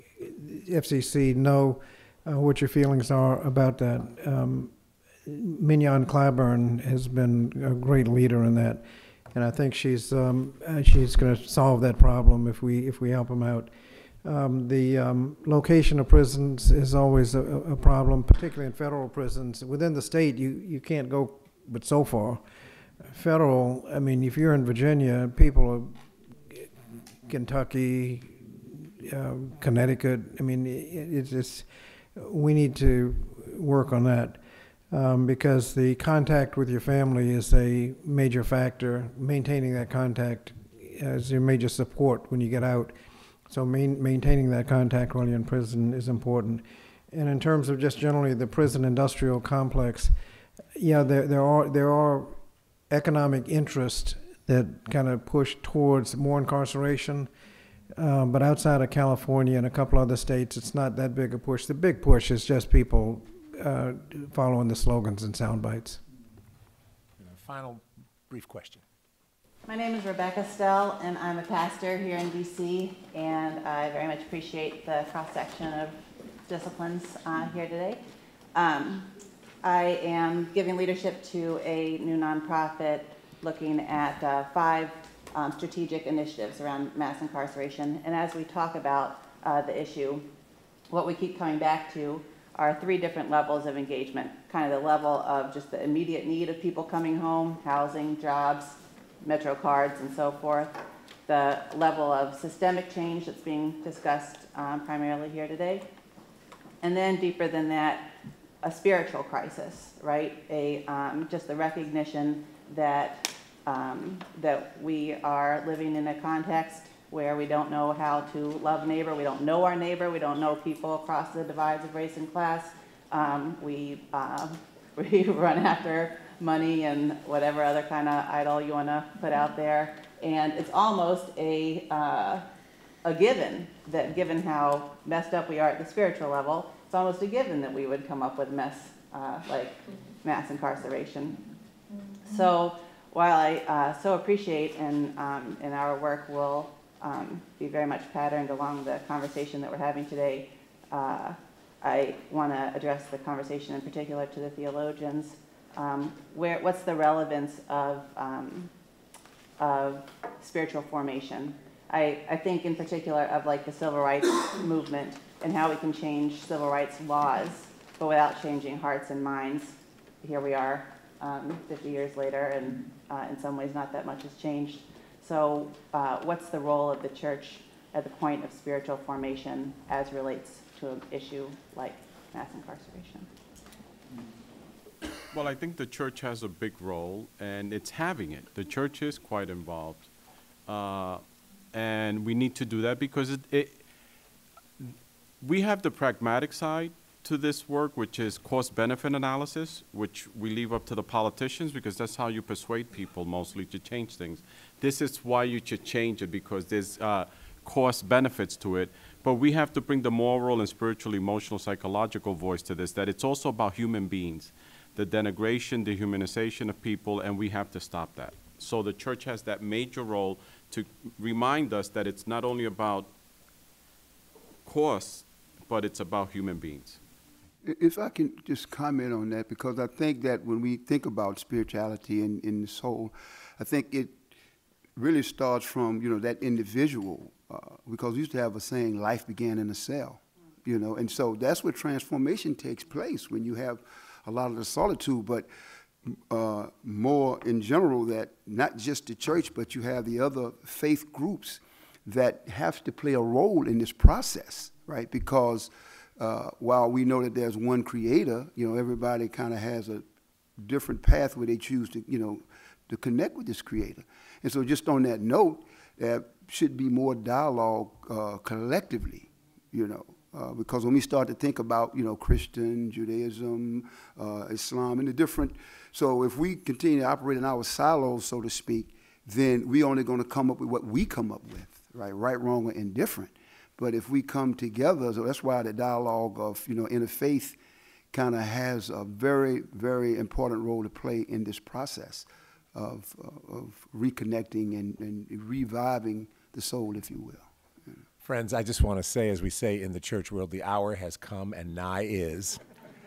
F C C know uh, what your feelings are about that. Um, Mignon Claiborne has been a great leader in that, and I think she's um, uh, she's going to solve that problem if we if we help them out. Um, the um, location of prisons is always a, a problem, particularly in federal prisons. Within the state, you, you can't go but so far. Federal, I mean, if you're in Virginia, people are Kentucky, uh, Connecticut. I mean, it, it's just, we need to work on that um, because the contact with your family is a major factor. Maintaining that contact as your major support when you get out. So main, maintaining that contact while you're in prison is important. And in terms of just generally the prison industrial complex, yeah, there, there are there are economic interests that kind of push towards more incarceration. Um, but outside of California and a couple other states, it's not that big a push. The big push is just people uh, following the slogans and sound bites. Final brief question. My name is Rebecca Stell, and I'm a pastor here in D C, and I very much appreciate the cross-section of disciplines uh, here today. Um, I am giving leadership to a new nonprofit looking at uh, five um, strategic initiatives around mass incarceration, and as we talk about uh, the issue, what we keep coming back to are three different levels of engagement, kind of the level of just the immediate need of people coming home, housing, jobs, Metro cards, and so forth, the level of systemic change that's being discussed um, primarily here today, and then deeper than that, a spiritual crisis, right? A um, just the recognition that um, that we are living in a context where we don't know how to love neighbor, we don't know our neighbor, we don't know people across the divides of race and class. Um, we uh, we run after money and whatever other kind of idol you want to put out there, and it's almost a uh, a given that, given how messed up we are at the spiritual level, it's almost a given that we would come up with mess uh, like mass incarceration. Mm-hmm. So while I uh, so appreciate and um, in our work will um, be very much patterned along the conversation that we're having today, uh, I want to address the conversation in particular to the theologians. Um, where, what's the relevance of, um, of spiritual formation? I, I think in particular of like the civil rights movement and how we can change civil rights laws, but without changing hearts and minds. Here we are um, fifty years later, and uh, in some ways not that much has changed. So uh, what's the role of the church at the point of spiritual formation as relates to an issue like mass incarceration? Well, I think the church has a big role, and it's having it. The church is quite involved, uh, and we need to do that because it, it, we have the pragmatic side to this work, which is cost-benefit analysis, which we leave up to the politicians because that's how you persuade people mostly to change things. This is why you should change it, because there's uh, cost benefits to it. But but we have to bring the moral and spiritual, emotional, psychological voice to this, that it's also about human beings, the denigration, dehumanization of people, and we have to stop that. So the church has that major role to remind us that it's not only about costs, but it's about human beings. If I can just comment on that, because I think that when we think about spirituality in, in the soul, I think it really starts from, you know, that individual, uh, because we used to have a saying, life began in a cell, you know, and so that's where transformation takes place, when you have a lot of the solitude, but uh, more in general, that not just the church, but you have the other faith groups that have to play a role in this process, right? Because uh, while we know that there's one creator, you know, everybody kind of has a different path where they choose to, you know, to connect with this creator. And so just on that note, there should be more dialogue uh, collectively, you know, uh, because when we start to think about, you know, Christian, Judaism, uh, Islam, and the different, so if we continue to operate in our silos, so to speak, then we're only going to come up with what we come up with, right? Right, wrong, or indifferent. But if we come together, so that's why the dialogue of, you know, interfaith kind of has a very, very important role to play in this process of, uh, of reconnecting and, and reviving the soul, if you will. Yeah. Friends, I just want to say, as we say in the church world, the hour has come and nigh is.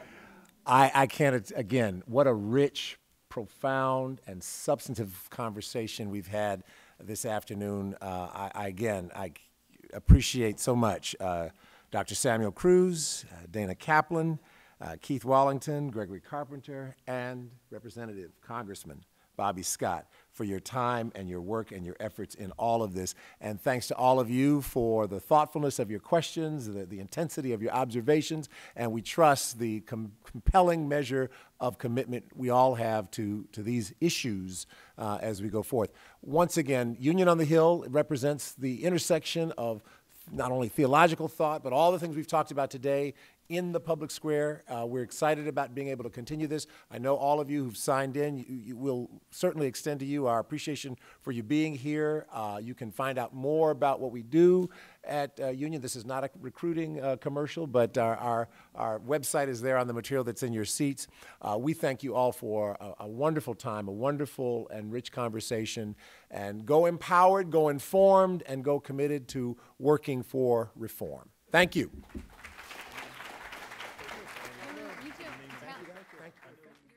I, I can't, again, what a rich, profound, and substantive conversation we've had this afternoon. Uh, I, I, again, I appreciate so much uh, Doctor Samuel Cruz, uh, Dana Kaplan, uh, Keith Wallington, Gregory Carpenter, and Representative Congressman Bobby Scott for your time and your work and your efforts in all of this. And thanks to all of you for the thoughtfulness of your questions, the, the intensity of your observations, and we trust the com compelling measure of commitment we all have to, to these issues uh, as we go forth. Once again, Union on the Hill represents the intersection of not only theological thought, but all the things we've talked about today in the public square. Uh, we're excited about being able to continue this. I know all of you who've signed in, you, you will certainly extend to you our appreciation for you being here. Uh, you can find out more about what we do at uh, Union. This is not a recruiting uh, commercial, but our, our, our website is there on the material that's in your seats. Uh, we thank you all for a, a wonderful time, a wonderful and rich conversation, and go empowered, go informed, and go committed to working for reform. Thank you.